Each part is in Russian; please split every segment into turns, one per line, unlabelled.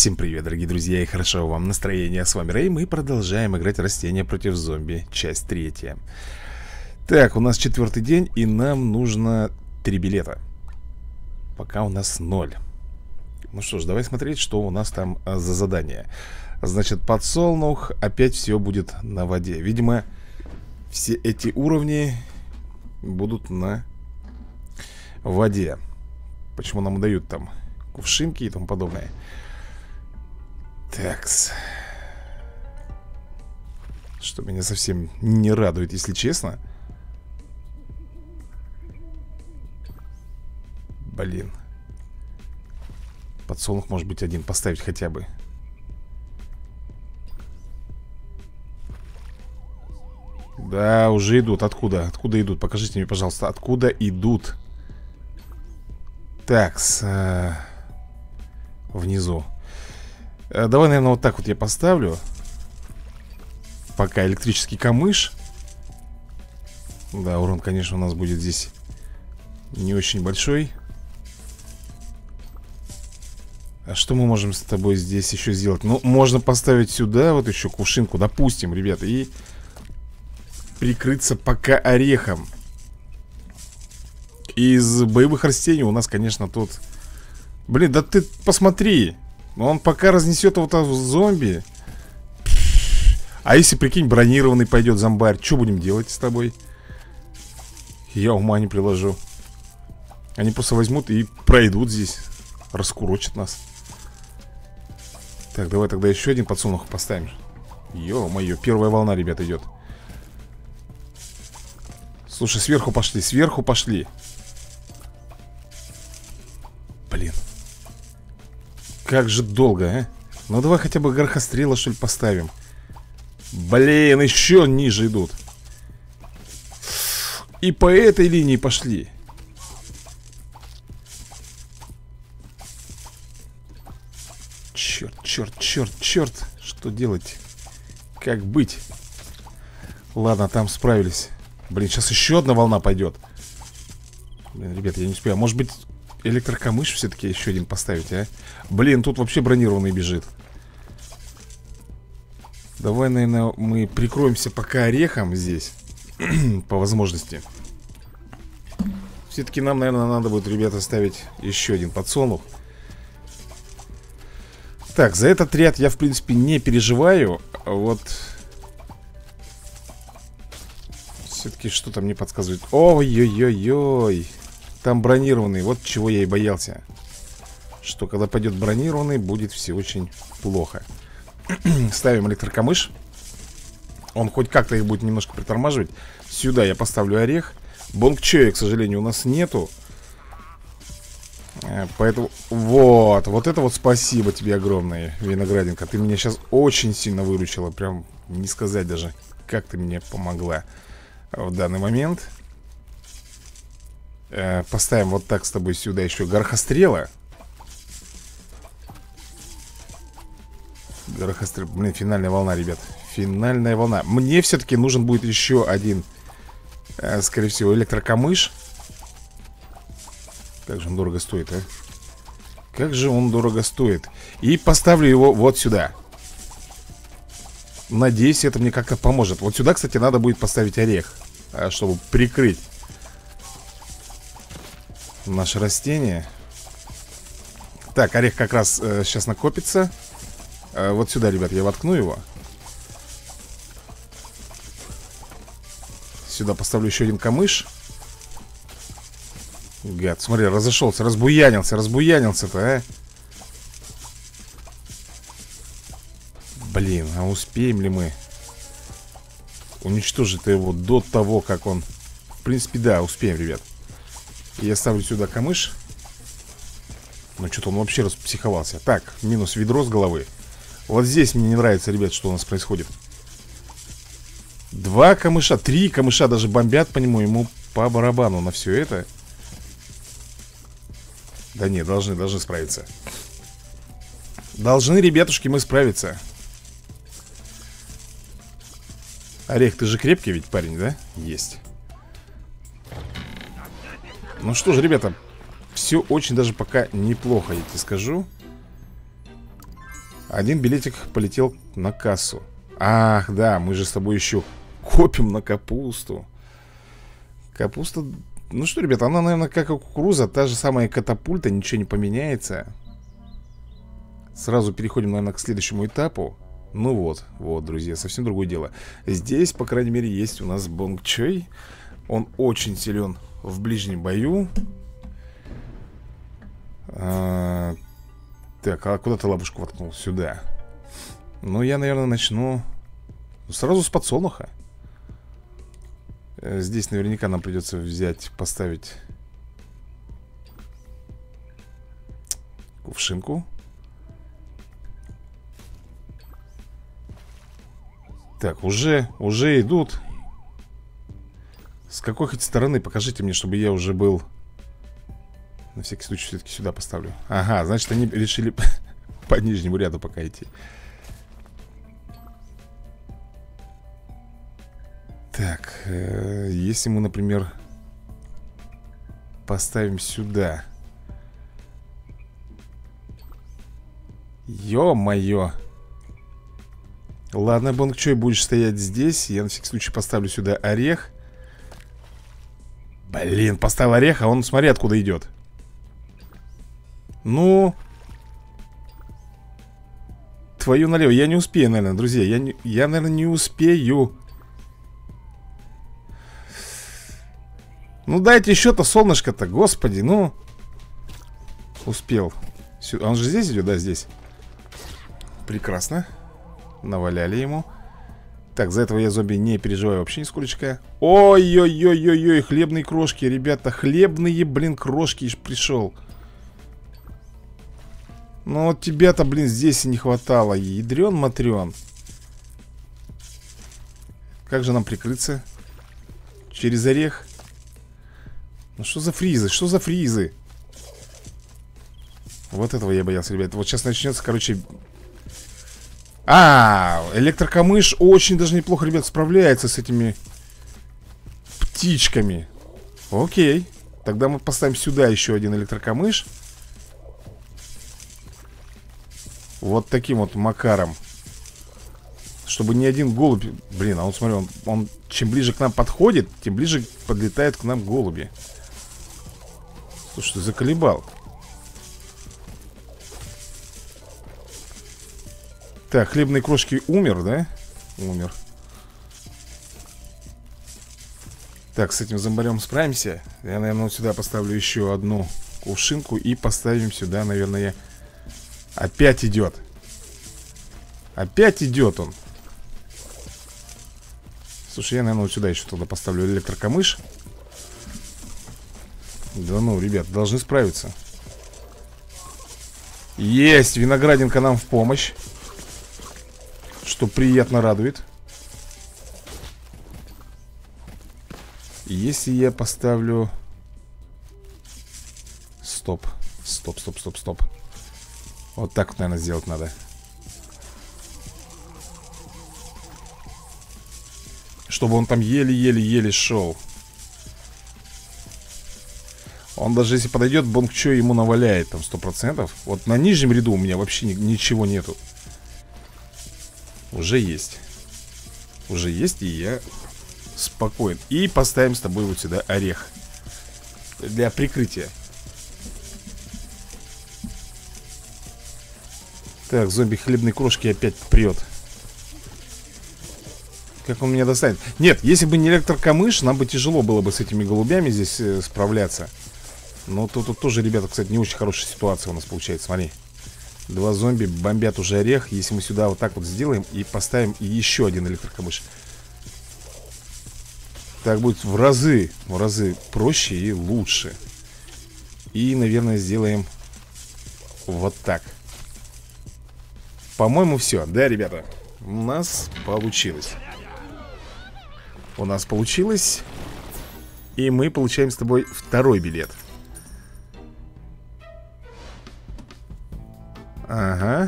Всем привет, дорогие друзья, и хорошо вам настроение. С вами Рэй, мы продолжаем играть растения против зомби, часть 3. Так, у нас 4-й день, и нам нужно 3 билета. Пока у нас 0. Ну что ж, давай смотреть, что у нас там за задание. Значит, подсолнух, опять все будет на воде. Видимо, все эти уровни будут на воде. Почему нам дают там кувшинки и тому подобное. Такс. Что меня совсем не радует, если честно. Блин. Подсолнух может быть один поставить хотя бы. Да, уже идут. Откуда? Откуда идут? Покажите мне, пожалуйста, откуда идут. Такс. Внизу. Давай, наверное, вот так вот я поставлю. Пока электрический камыш. Да, урон, конечно, у нас будет здесь не очень большой. А что мы можем с тобой здесь еще сделать? Ну, можно поставить сюда вот еще кувшинку, допустим, ребята, и прикрыться пока орехом. Из боевых растений у нас, конечно, тут... Блин, да ты посмотри. Он пока разнесет вот этого зомби. А если, прикинь, бронированный пойдет зомбарь, что будем делать с тобой? Я ума не приложу. Они просто возьмут и пройдут здесь. Раскурочат нас. Так, давай тогда еще один подсолнух поставим. Ё-моё, первая волна, ребят, идет. Слушай, сверху пошли, сверху пошли. Блин. Как же долго, а? Ну давай хотя бы горохострела, что ли, поставим. Блин, еще ниже идут. И по этой линии пошли. Черт, черт, черт, черт. Что делать? Как быть? Ладно, там справились. Блин, сейчас еще одна волна пойдет. Блин, ребят, я не успею. Может быть, электрокамыш все-таки еще один поставить, а? Блин, тут вообще бронированный бежит. Давай, наверное, мы прикроемся пока орехом здесь. По возможности. Все-таки нам, наверное, надо будет, ребята, ставить еще один подсолнух. Так, за этот ряд я, в принципе, не переживаю. Вот. Все-таки что-то мне подсказывает. Ой-ой-ой-ой. Там бронированный, вот чего я и боялся. Что когда пойдет бронированный, будет все очень плохо. Ставим электрокамыш. Он хоть как-то их будет немножко притормаживать. Сюда я поставлю орех. Бонгчоя, к сожалению, у нас нету. Поэтому, вот это вот спасибо тебе огромное, виноградинка. Ты меня сейчас очень сильно выручила. Прям не сказать даже, как ты мне помогла в данный момент. Поставим вот так с тобой сюда еще горохострела. Горохострел. Блин, финальная волна, ребят. Финальная волна. Мне все-таки нужен будет еще один, скорее всего, электрокамыш. Как же он дорого стоит, а? Как же он дорого стоит. И поставлю его вот сюда. Надеюсь, это мне как-то поможет. Вот сюда, кстати, надо будет поставить орех, чтобы прикрыть наше растение. Так, орех как раз сейчас накопится. Вот сюда, ребят, я воткну его. Сюда поставлю еще один камыш. Гад, смотри, разошелся, разбуянился-то, а. Блин, а успеем ли мы уничтожить его до того, как он... В принципе, да, успеем, ребят. Я ставлю сюда камыш. Ну, что-то он вообще распсиховался. Так, минус ведро с головы. Вот здесь мне не нравится, ребят, что у нас происходит. 2 камыша, 3 камыша даже бомбят по нему. Ему по барабану на все это. Да нет, должны справиться. Должны, ребятушки, мы справиться. Орех, ты же крепкий ведь парень, да? Есть. Ну что ж, ребята, все очень даже пока неплохо, я тебе скажу. Один билетик полетел на кассу. Ах, да, мы же с тобой еще копим на капусту. Капуста... Ну что, ребята, она, наверное, как и кукуруза. Та же самая катапульта, ничего не поменяется. Сразу переходим, наверное, к следующему этапу. Ну вот, друзья, совсем другое дело. Здесь, по крайней мере, есть у нас Бонг Чой. Он очень силен в ближнем бою. Так, а куда ты ловушку воткнул? Сюда. Ну, я, наверное, начну сразу с подсолнуха. Здесь наверняка нам придется взять, поставить кувшинку. Так, уже идут. С какой хоть стороны покажите мне, чтобы я уже был. На всякий случай все-таки сюда поставлю. Ага, значит они решили по нижнему ряду пока идти. Так, если мы, например, поставим сюда. Ё-моё. Ладно, Бонг Чой, будешь стоять здесь. Я на всякий случай поставлю сюда орех. Блин, поставил орех, а он, смотри, откуда идет. Ну, твою налево. Я не успею, наверное, друзья. Я, наверное, не успею. Ну, дайте еще-то солнышко-то, господи, ну. Успел. Он же здесь идет, да, здесь. Прекрасно. Наваляли ему. Так, за этого я зомби не переживаю вообще нисколечко. Ой-ой-ой-ой-ой, хлебные крошки, ребята. Хлебные, блин, крошки пришел. Ну вот тебя-то, блин, здесь и не хватало. Ядрен-матрен. Как же нам прикрыться? Через орех? Ну что за фризы? Что за фризы? Вот этого я боялся, ребят. Вот сейчас начнется, короче... электрокамыш очень даже неплохо, ребят, справляется с этими птичками. Окей. Тогда мы поставим сюда еще один электрокамыш. Вот таким вот макаром. Чтобы ни один голубь... Блин, а он, смотри, он чем ближе к нам подходит, тем ближе подлетает к нам голуби. Слушай, ты заколебал. Так, хлебные крошки умер, да? Умер. Так, с этим зомбарем справимся. Я, наверное, вот сюда поставлю еще одну кувшинку. И поставим сюда, наверное, опять идет. Опять идет он. Слушай, я, наверное, вот сюда еще туда поставлю электрокамыш. Да ну, ребят, должны справиться. Есть, виноградинка нам в помощь. Что приятно радует. Если я поставлю... Стоп. Стоп. Вот так вот, наверное, сделать надо. Чтобы он там еле-еле шел. Он даже если подойдет, Бонг Чой ему наваляет там 100%. Вот на нижнем ряду у меня вообще ничего нету. Уже есть. Уже есть, и я спокоен. И поставим с тобой вот сюда орех. Для прикрытия. Так, зомби хлебной крошки опять прет. Как он меня достанет? Нет, если бы не электрокамыш, нам бы тяжело было бы с этими голубями здесь справляться. Но тут тоже, ребята, кстати, не очень хорошая ситуация у нас получается. Смотри. Два зомби бомбят уже орех. Если мы сюда вот так вот сделаем и поставим еще один электрокамыш, так будет в разы проще и лучше. И, наверное, сделаем вот так. По-моему, все. Да, ребята? У нас получилось. У нас получилось. И мы получаем с тобой второй билет. Ага.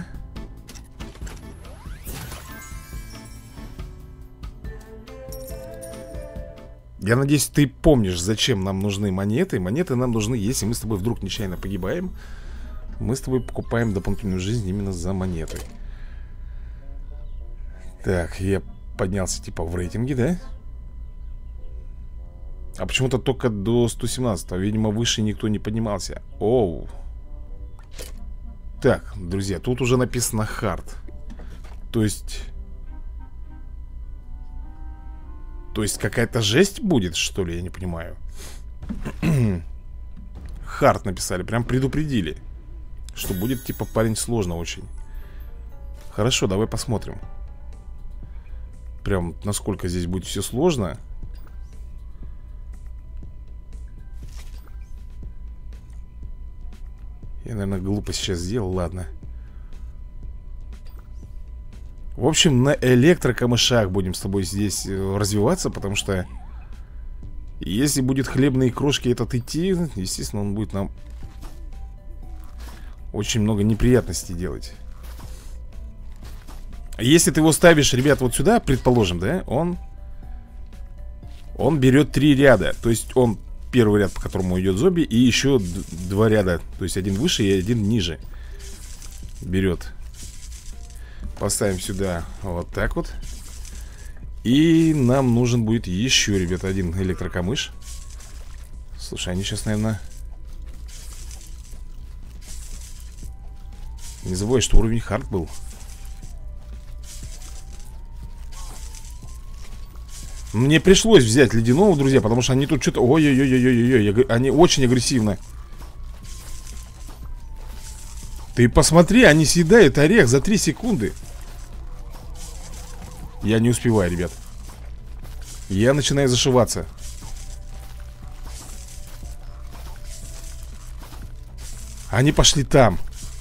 Я надеюсь, ты помнишь, зачем нам нужны монеты. Монеты нам нужны, если мы с тобой вдруг нечаянно погибаем. Мы с тобой покупаем дополнительную жизнь именно за монеты. Так, я поднялся типа в рейтинге, да? А почему-то только до 117. Видимо, выше никто не поднимался. Оу. Так, друзья, тут уже написано хард. То есть какая-то жесть будет, что ли? Я не понимаю. Хард написали, прям предупредили, что будет типа, парень, сложно очень. Хорошо, давай посмотрим. Прям насколько здесь будет все сложно. Я, наверное, глупо сейчас сделал, ладно. В общем, на электрокамышах будем с тобой здесь развиваться, потому что если будет хлебные крошки этот идти, естественно, он будет нам очень много неприятностей делать. Если ты его ставишь, ребят, вот сюда, предположим, да, он берет 3 ряда. То есть он первый ряд, по которому идет зомби, и еще 2 ряда. То есть один выше и один ниже берет. Поставим сюда вот так вот. И нам нужен будет еще, ребята, один электрокамыш. Слушай, они сейчас, наверное... Не забывай, что уровень хард был. Мне пришлось взять ледяного, друзья, потому что они тут что-то... Ой-ой-ой-ой-ой-ой, они очень агрессивны. Ты посмотри, они съедают орех за 3 секунды. Я не успеваю, ребят. Я начинаю зашиваться. Они пошли там.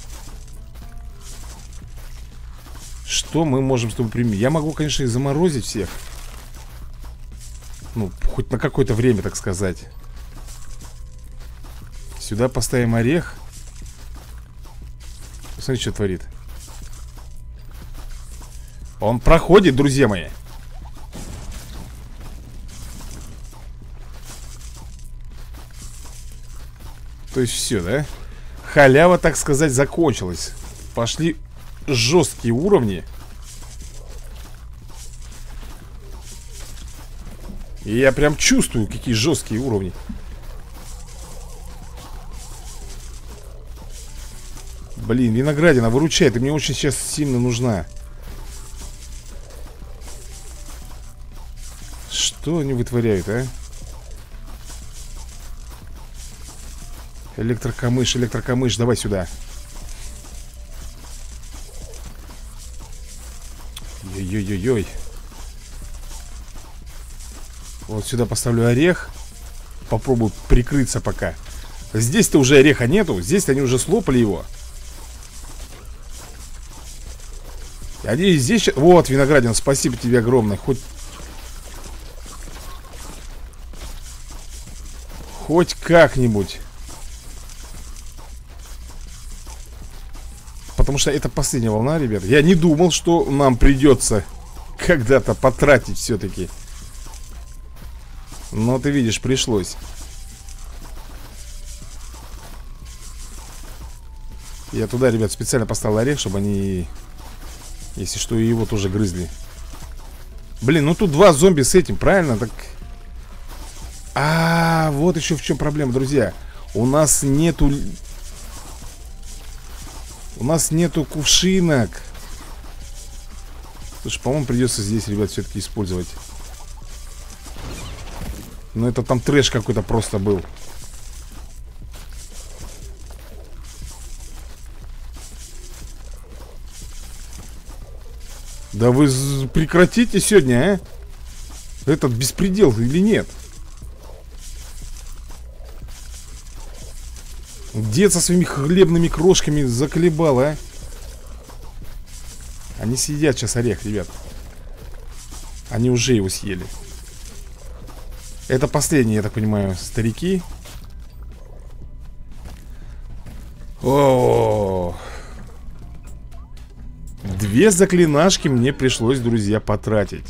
Что мы можем с тобой применить? Я могу, конечно, и заморозить всех. Ну, хоть на какое-то время, так сказать. Сюда поставим орех. Посмотри, что творит. Он проходит, друзья мои. То есть все, да? Халява, так сказать, закончилась. Пошли жесткие уровни. И я прям чувствую, какие жесткие уровни. Блин, виноградина, выручай. Ты мне очень сейчас сильно нужна. Что они вытворяют, а? Электрокамыш, электрокамыш, давай сюда. Ой-ой-ой-ой. Вот сюда поставлю орех. Попробую прикрыться пока. Здесь-то уже ореха нету. Здесь они уже слопали его. Они здесь... Вот, виноградин, спасибо тебе огромное. Хоть как-нибудь. Потому что это последняя волна, ребят. Я не думал, что нам придется когда-то потратить все-таки. Но ты видишь, пришлось. Я туда, ребят, специально поставил орех, чтобы они, если что, и его тоже грызли. Блин, ну тут 2 зомби с этим, правильно? Так... вот еще в чем проблема, друзья. У нас нету кувшинок. Слушай, по-моему, придется здесь, ребят, все-таки использовать. Но это там трэш какой-то просто был. Да вы прекратите сегодня, а? Этот беспредел или нет? Дед со своими хлебными крошками заколебал, а? Они съедят сейчас орех, ребят. Они уже его съели. Это последние, я так понимаю, старики. О, 2 заклинашки мне пришлось, друзья, потратить.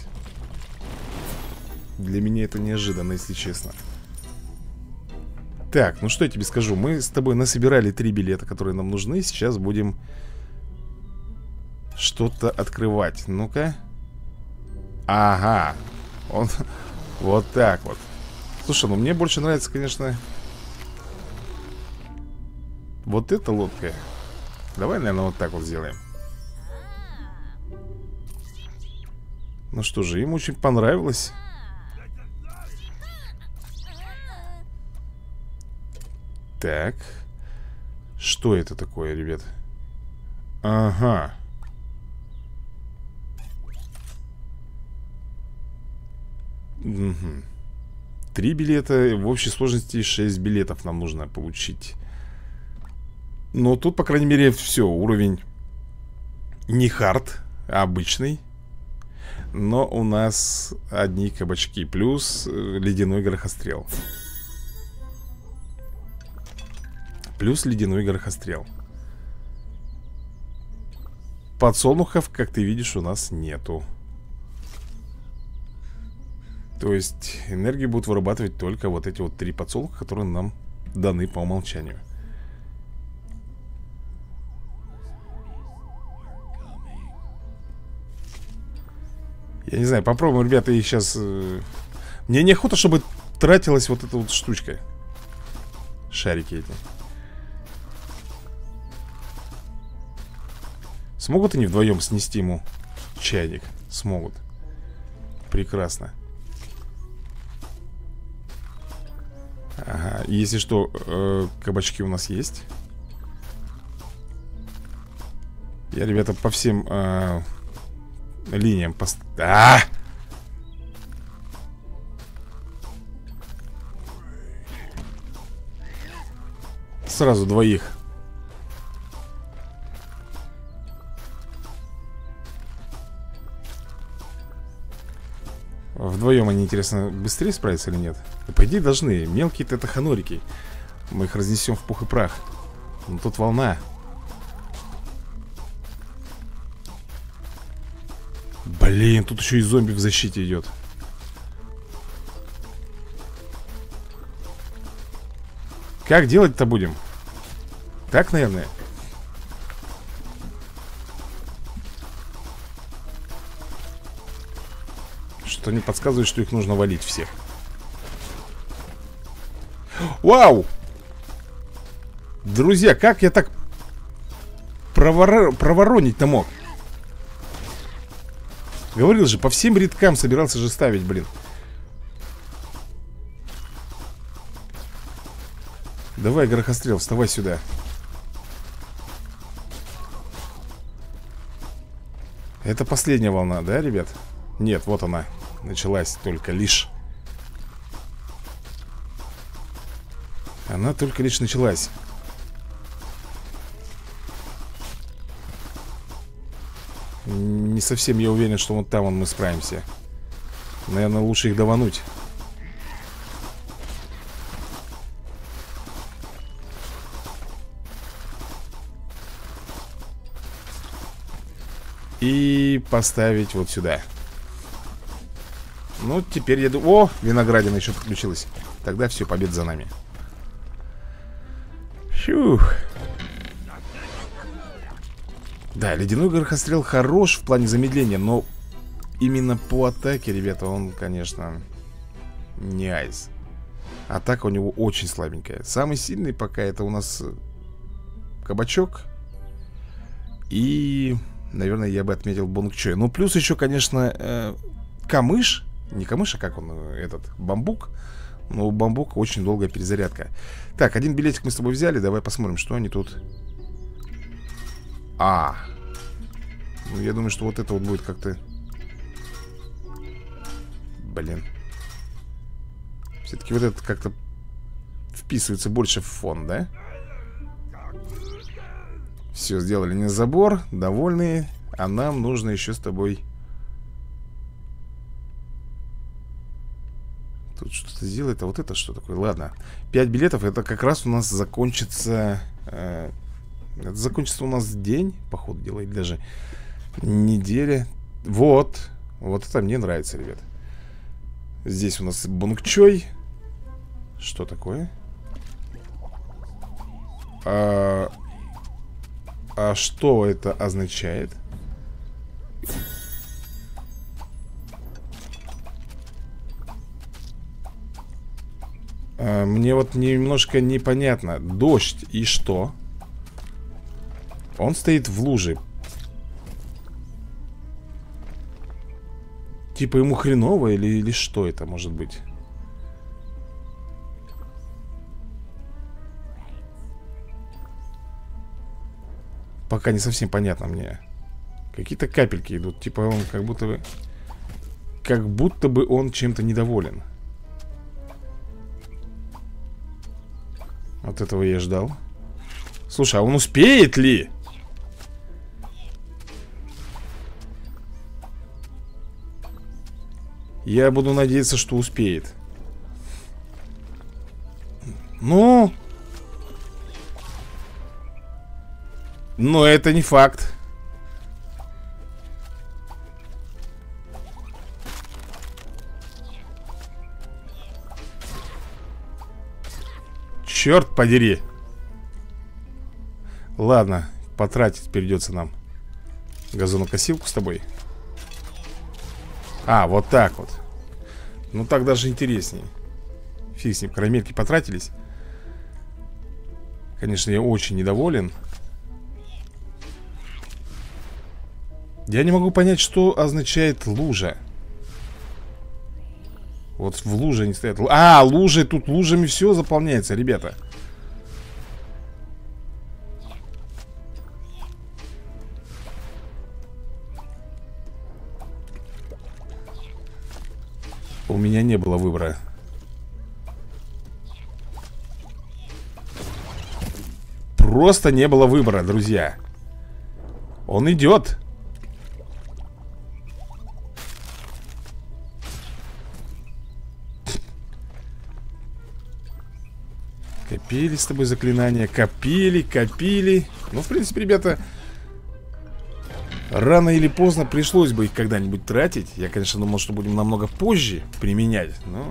Для меня это неожиданно, если честно. Так, ну что я тебе скажу. Мы с тобой насобирали 3 билета, которые нам нужны. Сейчас будем что-то открывать. Ну-ка. Ага. Он вот так вот. Слушай, ну мне больше нравится, конечно, вот эта лодка. Давай, наверное, вот так вот сделаем. Ну что же, им очень понравилось. Так. Что это такое, ребят? Ага. Угу. 3 билета. В общей сложности 6 билетов нам нужно получить. Но тут, по крайней мере, все. Уровень не хард, а обычный. Но у нас одни кабачки. Плюс ледяной горохострел. Плюс ледяной горохострел. Подсолнухов, как ты видишь, у нас нету. То есть энергию будут вырабатывать только вот эти вот 3 подсолнуха, которые нам даны по умолчанию. Я не знаю, попробуем, ребята, их сейчас... Мне неохота, чтобы тратилась вот эта вот штучка. Шарики эти. Смогут они вдвоем снести ему чайник? Смогут. Прекрасно. Ага, если что, кабачки у нас есть. Я, ребята, по всем линиям сразу двоих. Вдвоем они, интересно, быстрее справятся или нет? Да, по идее, должны. Мелкие-то это ханорики. Мы их разнесем в пух и прах. Но тут волна. Блин, тут еще и зомби в защите идет. Как делать-то будем? Так, наверное. Что мне подсказывает, что их нужно валить всех. Вау! Друзья, как я так проворонить-то мог? Говорил же, по всем рядкам собирался же ставить, блин. Давай, горохострел, вставай сюда. Это последняя волна, да, ребят? Нет, вот она. Началась только лишь. Она только лишь началась. Не совсем я уверен, что вот там мы справимся. Наверное, лучше их давануть. И поставить вот сюда. Ну, теперь я думаю... О, виноградина еще подключилась. Тогда все, победа за нами. Фух. Да, ледяной горохострел хорош в плане замедления, но именно по атаке, ребята, он, конечно, не айс. Атака у него очень слабенькая. Самый сильный пока это у нас кабачок. И, наверное, я бы отметил бонгчой. Ну, плюс еще, конечно, камыш. Не камыш, а как он, этот, бамбук. Но у бамбука очень долгая перезарядка. Так, один билетик мы с тобой взяли. Давай посмотрим, что они тут. Ну, я думаю, что вот это вот будет как-то... Блин. Все-таки вот это как-то вписывается больше в фон, да? Все, сделали не забор. Довольные. А нам нужно еще с тобой... Тут что-то сделает, а вот это что такое? Ладно, 5 билетов, это как раз у нас закончится это закончится у нас день, по ходу дела, или даже неделя. Вот это мне нравится, ребят. Здесь у нас бонгчой. Что такое? А что это означает? Мне вот немножко непонятно. Дождь и что? Он стоит в луже. Типа ему хреново или что это может быть? Пока не совсем понятно мне. Какие-то капельки идут. Типа он как будто бы... Как будто бы он чем-то недоволен. Вот этого я ждал. Слушай, а он успеет ли? Я буду надеяться, что успеет. Ну... Но это не факт. Черт подери. Ладно, потратить придется нам газонокосилку с тобой. А, вот так вот. Ну так даже интересней. Фиг с ним, карамельки потратились. Конечно, я очень недоволен. Я не могу понять, что означает лужа. Вот в луже они стоят. А, лужи, тут лужами все заполняется, ребята. У меня не было выбора. Просто не было выбора, друзья. Он идет. Копили с тобой заклинания. Копили, копили. Ну, в принципе, ребята, рано или поздно пришлось бы их когда-нибудь тратить. Я, конечно, думал, что будем намного позже применять, но...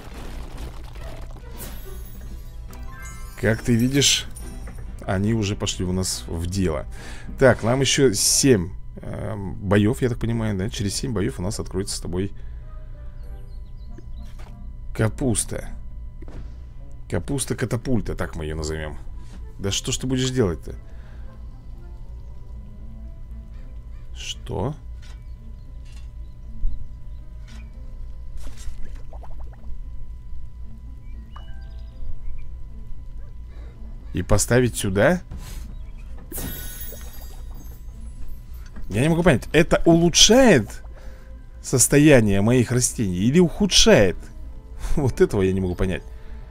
Как ты видишь, они уже пошли у нас в дело. Так, нам еще 7 боев, я так понимаю, да? Через 7 боев у нас откроется с тобой капуста. Капуста-катапульта, так мы ее назовем. Да что ж ты будешь делать-то? Что? И поставить сюда? Я не могу понять, это улучшает состояние моих растений или ухудшает? Вот этого я не могу понять.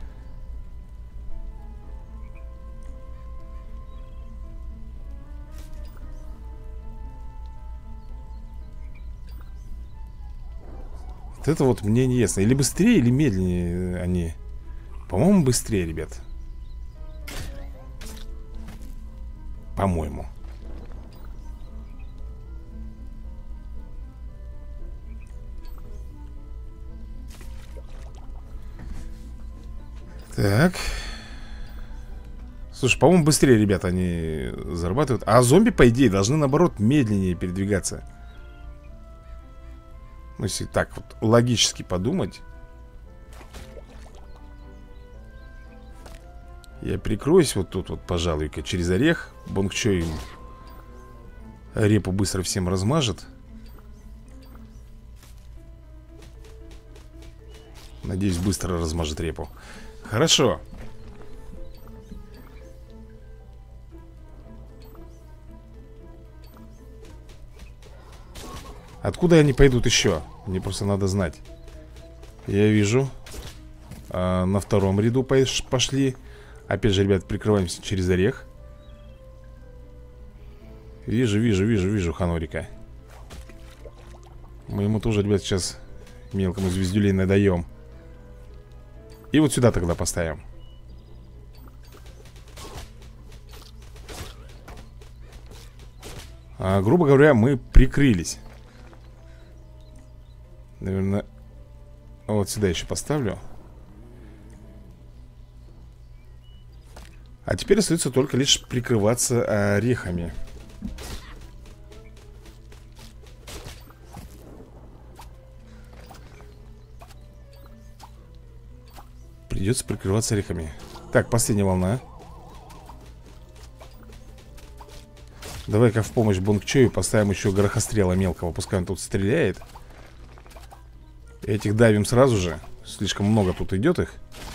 Вот это вот мне не ясно. Или быстрее, или медленнее они. По-моему, быстрее, ребят. По-моему. Так. Слушай, по-моему, быстрее, ребята, они зарабатывают. А зомби, по идее, должны, наоборот, медленнее передвигаться. Ну, если так вот логически подумать. Я прикроюсь вот тут вот, пожалуй-ка, через орех. Бонгчо им репу быстро всем размажет. Надеюсь, быстро размажет репу. Хорошо. Откуда они пойдут еще? Мне просто надо знать. Я вижу. На втором ряду пошли. Опять же, ребят, прикрываемся через орех. Вижу Ханорика. Мы ему тоже, ребят, сейчас мелкому звездюлей надаем. И вот сюда тогда поставим. Грубо говоря, мы прикрылись. Наверное, вот сюда еще поставлю. А теперь остается только лишь прикрываться орехами. В Придется прикрываться орехами. Так, последняя волна. Давай-ка в помощь Бонгчою поставим еще горохострела мелкого. Пускай он тут стреляет. Этих давим сразу же. Слишком много тут идет их.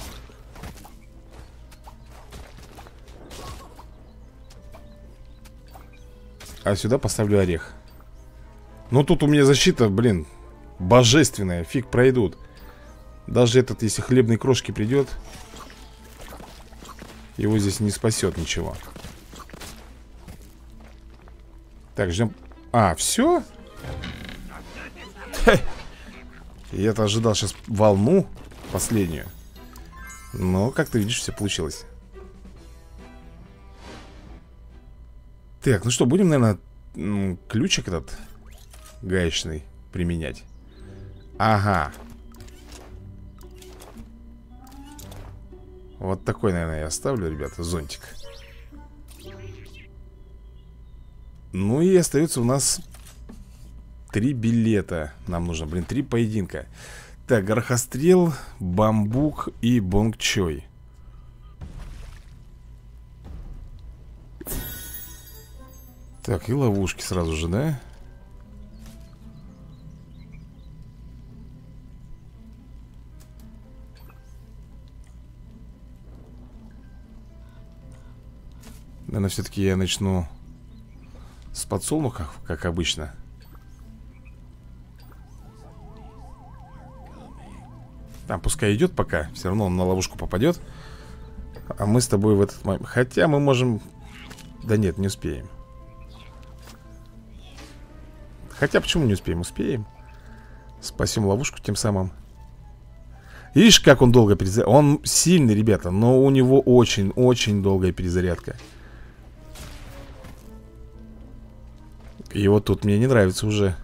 А сюда поставлю орех. Ну тут у меня защита, блин, божественная. Фиг пройдут. Даже этот, если хлебной крошки придет, его здесь не спасет ничего. Так, ждем. А, все? Я-то ожидал сейчас волну последнюю. Но, как ты видишь, все получилось. Так, ну что, будем, наверное, ключик этот гаечный применять. Ага. Вот такой, наверное, я оставлю, ребята, зонтик. Ну и остается у нас 3 билета. Нам нужно, блин, 3 поединка. Так, горохострел, бамбук и бонгчой. Так, и ловушки сразу же, да? Наверное, все-таки я начну с подсолнуха, как обычно. Там пускай идет пока. Все равно он на ловушку попадет. А мы с тобой в этот момент... Хотя мы можем... Да нет, не успеем. Хотя почему не успеем? Успеем. Спасем ловушку тем самым. Видишь, как он долго перезарядка. Он сильный, ребята, но у него очень-очень долгая перезарядка. И вот тут мне не нравится уже.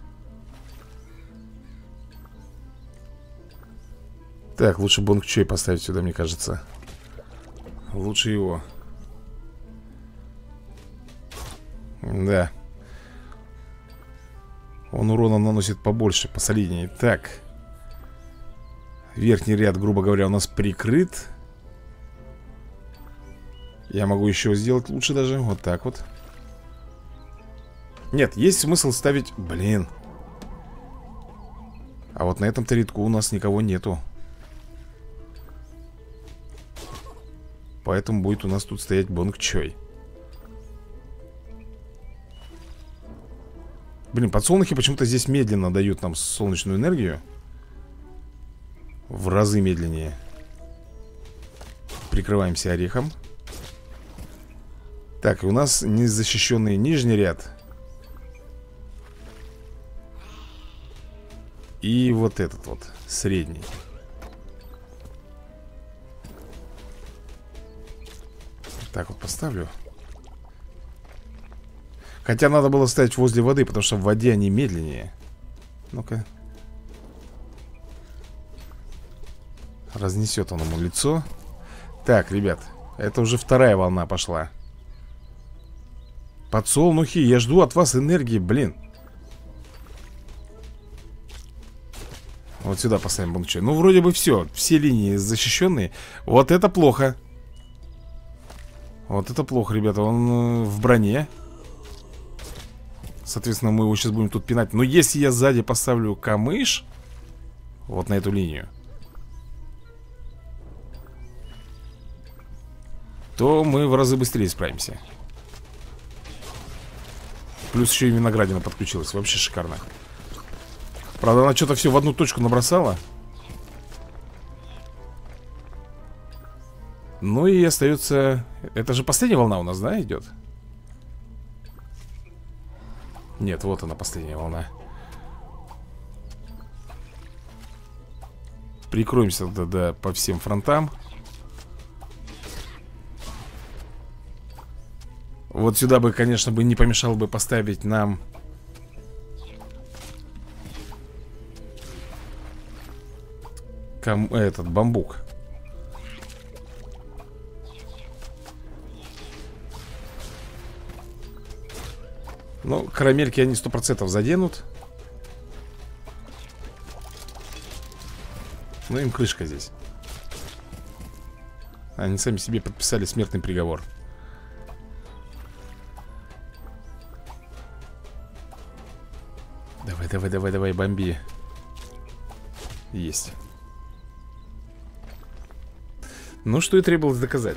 Так, лучше бонгчой поставить сюда, мне кажется. Лучше его. Да. Он урона наносит побольше, посолиднее. Так. Верхний ряд, грубо говоря, у нас прикрыт. Я могу еще сделать лучше даже. Вот так вот. Нет, есть смысл ставить... Блин. А вот на этом-то рядку у нас никого нету. Поэтому будет у нас тут стоять бонгчой. Блин, подсолнухи почему-то здесь медленно дают нам солнечную энергию. В разы медленнее. Прикрываемся орехом. Так, и у нас незащищенный нижний ряд. И вот этот вот, средний. Так вот поставлю. Хотя надо было ставить возле воды, потому что в воде они медленнее. Ну-ка. Разнесет он ему лицо. Так, ребят, это уже вторая волна пошла. Подсолнухи, я жду от вас энергии, блин. Вот сюда поставим бонгчой. Ну, вроде бы все линии защищенные. Вот это плохо. Вот это плохо, ребята. Он в броне. Соответственно, мы его сейчас будем тут пинать. Но если я сзади поставлю камыш, вот на эту линию, то мы в разы быстрее справимся. Плюс еще и виноградина подключилась. Вообще шикарно. Правда, она что-то все в одну точку набросала. Ну и остается... Это же последняя волна у нас, да, идет? Нет, вот она, последняя волна. Прикроемся да, по всем фронтам. Вот сюда бы, конечно, бы не помешало бы поставить нам... Этот, бамбук. Ну, карамельки они 100% заденут. Ну, им крышка здесь. Они сами себе подписали смертный приговор. Давай, давай, давай, давай, бомби. Есть. Ну, что и требовалось доказать.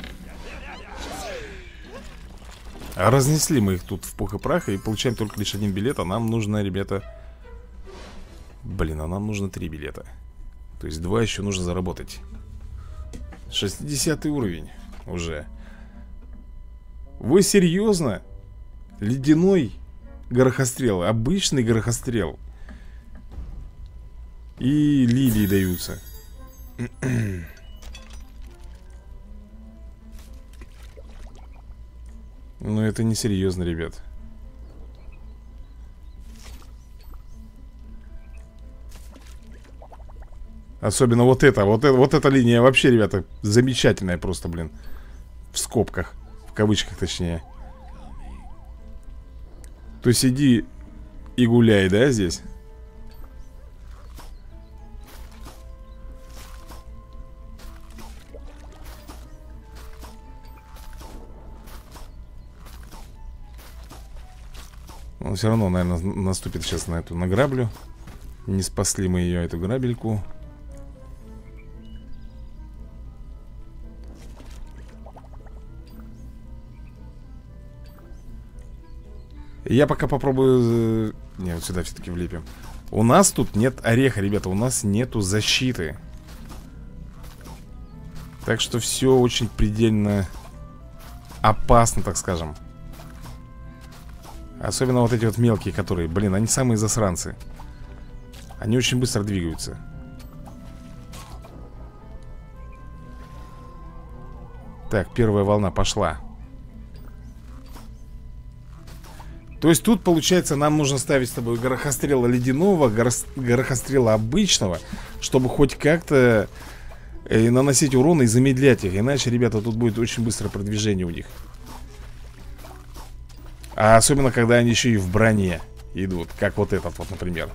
А разнесли мы их тут в пух и прах и получаем только лишь один билет. А нам нужно, ребята... Блин, а нам нужно 3 билета. То есть 2 еще нужно заработать. 60 уровень уже. Вы серьезно? Ледяной горохострел, обычный горохострел. И лилии даются. Ну это не серьезно, ребят. Особенно вот эта линия вообще, ребята, замечательная просто, блин. В скобках, в кавычках точнее. То есть иди и гуляй, да, здесь? Он все равно, наверное, наступит сейчас на эту, на граблю. Не спасли мы ее, эту грабельку. Я пока попробую... Не, вот сюда все-таки влепим. У нас тут нет ореха, ребята. У нас нету защиты. Так что все очень предельно опасно, так скажем. Особенно вот эти вот мелкие, которые, блин, они самые засранцы. Они очень быстро двигаются. Так, первая волна пошла. То есть тут, получается, нам нужно ставить с тобой горохострела ледяного, горохострела обычного, чтобы хоть как-то наносить урон и замедлять их. Иначе, ребята, тут будет очень быстрое продвижение у них. А особенно, когда они еще и в броне идут. Как вот этот вот, например.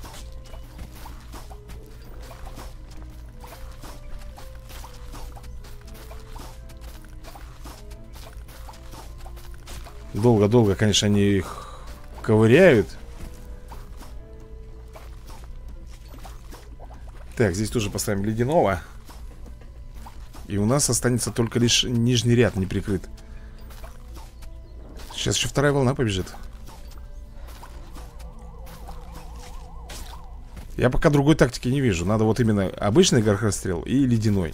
Долго-долго, конечно, они их ковыряют. Так, здесь тоже поставим ледяного. И у нас останется только лишь нижний ряд не прикрыт. Сейчас еще вторая волна побежит. Я пока другой тактики не вижу. Надо вот именно обычный горохострел и ледяной.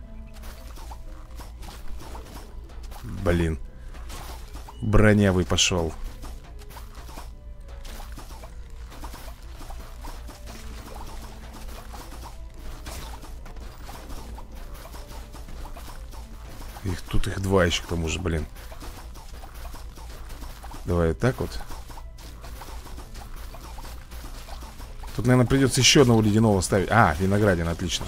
Блин. Бронявый пошел. Тут их 2 еще к тому же, блин. Давай вот так вот. Тут, наверное, придется еще одного ледяного ставить. А, виноградин, отлично.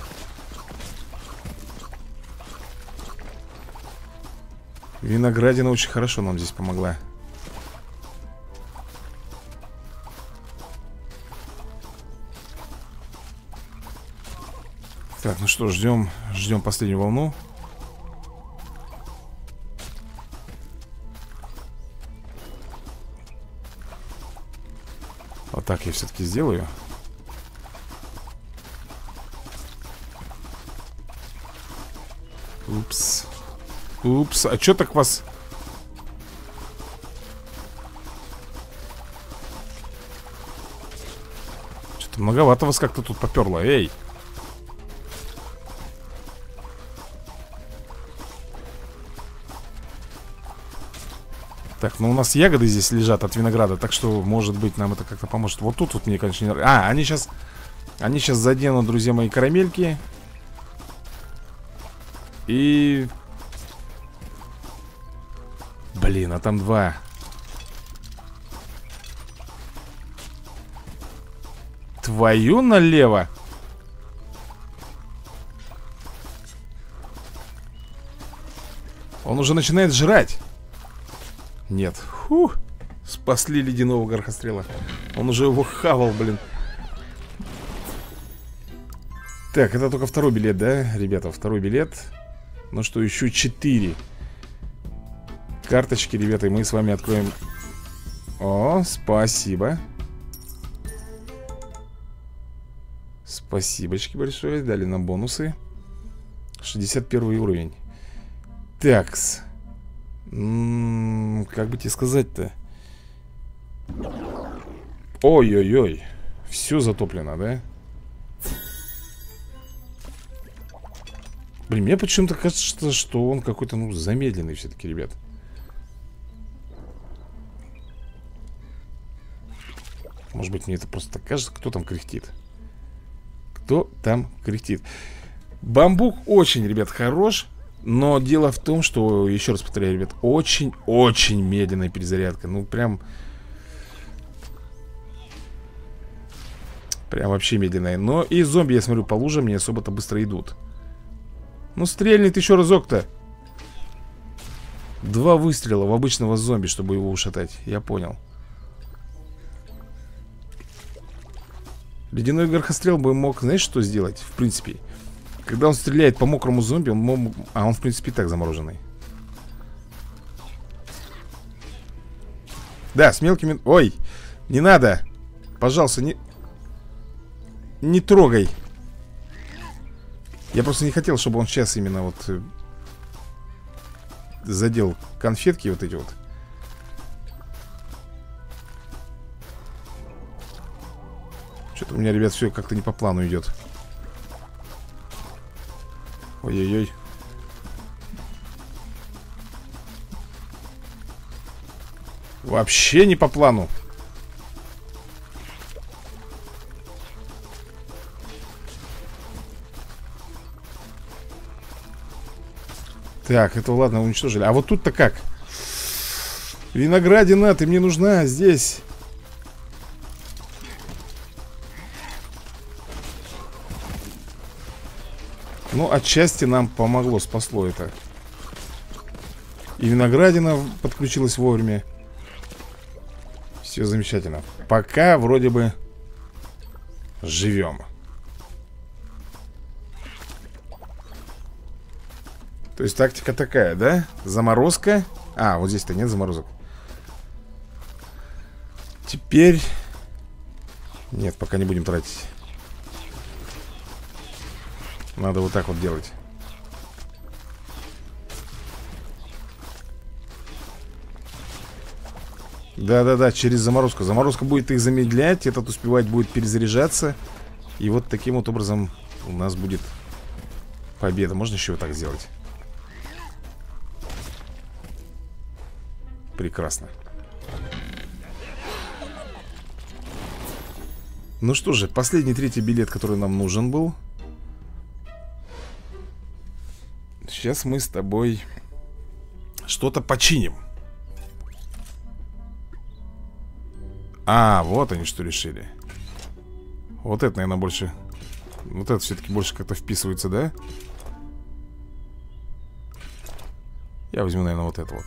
Виноградина очень хорошо нам здесь помогла. Так, ну что, ждем последнюю волну. Вот так я все-таки сделаю. Упс. Упс, а чё так вас... Что-то многовато вас как-то тут поперло, эй. Так, ну у нас ягоды здесь лежат от винограда. Так что, может быть, нам это как-то поможет. Вот тут вот мне, конечно, не нравится. А, они сейчас заденут, друзья мои, карамельки. И... Блин, а там 2. Твою налево. Он уже начинает жрать. Нет. Фух. Спасли ледяного горохострела. Он уже его хавал, блин. Так, это только второй билет, да, ребята? Второй билет. Ну что, еще 4 карточки, ребята, и мы с вами откроем. О, спасибо. Спасибочки большое. Дали нам бонусы. 61 уровень. Такс. Как бы тебе сказать-то? Ой-ой-ой. Все затоплено, да? Блин, мне почему-то кажется, что он какой-то, ну, замедленный все-таки, ребят. Может быть, мне это просто так кажется. Кто там кряхтит? Кто там кряхтит? Бамбук очень, ребят, хорош. Но дело в том, что, еще раз повторяю, ребят, очень-очень медленная перезарядка. Ну, прям вообще медленная. Но и зомби, я смотрю, по лужам не особо-то быстро идут. Ну, стрельни ты еще разок-то. 2 выстрела в обычного зомби, чтобы его ушатать. Я понял. Ледяной горхострел бы мог, знаешь, что сделать? В принципе, когда он стреляет по мокрому зомби, он мог... А он, в принципе, и так замороженный. Да, с мелкими... Ой, не надо. Пожалуйста, не трогай. Я просто не хотел, чтобы он сейчас именно вот задел конфетки вот эти вот. Что-то у меня, ребят, все как-то не по плану идет. Ой-ой-ой. Вообще не по плану. Так, это ладно, уничтожили. А вот тут-то как? Виноградина, ты мне нужна здесь. Ну, отчасти нам помогло, спасло это. И виноградина подключилась вовремя. Все замечательно. Пока вроде бы живем. То есть тактика такая, да? Заморозка. А, вот здесь-то нет заморозок. Теперь... Нет, пока не будем тратить. Надо вот так вот делать. Да-да-да, через заморозку. Заморозка будет их замедлять, этот успевать будет перезаряжаться. И вот таким вот образом у нас будет победа. Можно еще вот так сделать? Прекрасно. Ну что же, последний, третий билет, который нам нужен был. Сейчас мы с тобой что-то починим. А, вот они что решили. Вот это, наверное, больше... Вот это все-таки больше как-то вписывается, да? Я возьму, наверное, вот это вот.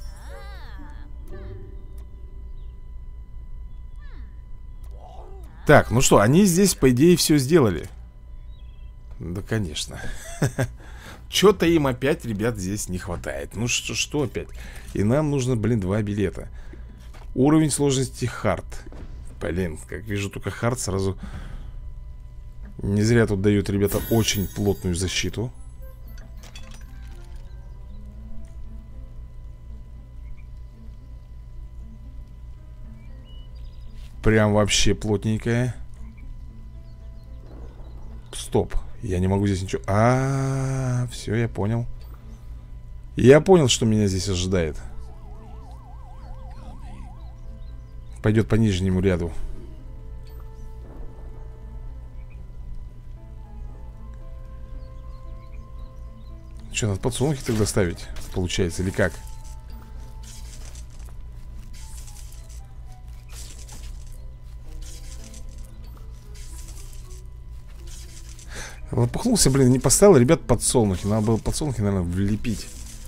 Так, ну что, они здесь, по идее, все сделали. Да, конечно. Что-то им опять, ребят, здесь не хватает. Ну что опять? И нам нужно, блин, 2 билета. Уровень сложности хард. Блин, как вижу, только хард сразу. Не зря тут дают, ребята, очень плотную защиту. Прям вообще плотненькая. Стоп. Я не могу здесь ничего... Все, я понял. Я понял, что меня здесь ожидает. Пойдет по нижнему ряду. Что, надо подсолнухи тогда ставить? Получается, или как? Лопухнулся, блин, не поставил, ребят, подсолнухи. Надо было подсолнухи, наверное, влепить.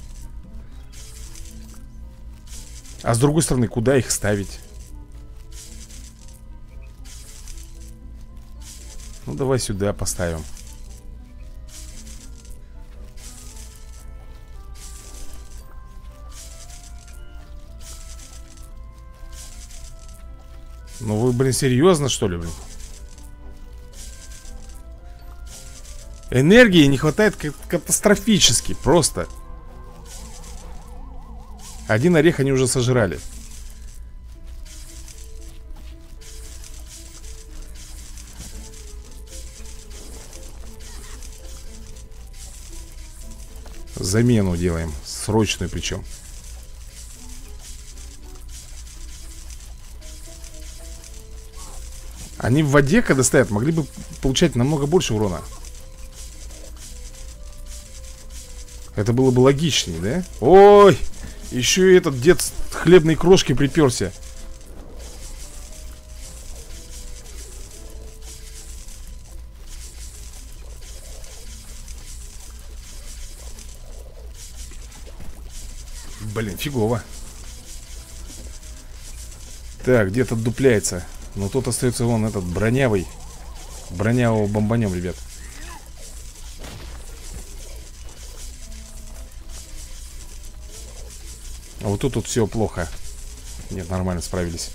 А с другой стороны, куда их ставить? Ну, давай сюда поставим. Ну вы, блин, серьезно, что ли, блин? Энергии не хватает катастрофически. Просто. Один орех они уже сожрали. Замену делаем. Срочную причем. Они в воде, когда стоят, могли бы получать намного больше урона. Это было бы логичнее, да? Ой! Еще и этот дед с хлебной крошки приперся. Блин, фигово. Так, где-то дупляется. Но тут остается вон этот бронявый. Бронявого бомбанем, ребят. А вот тут все плохо. Нет, нормально справились.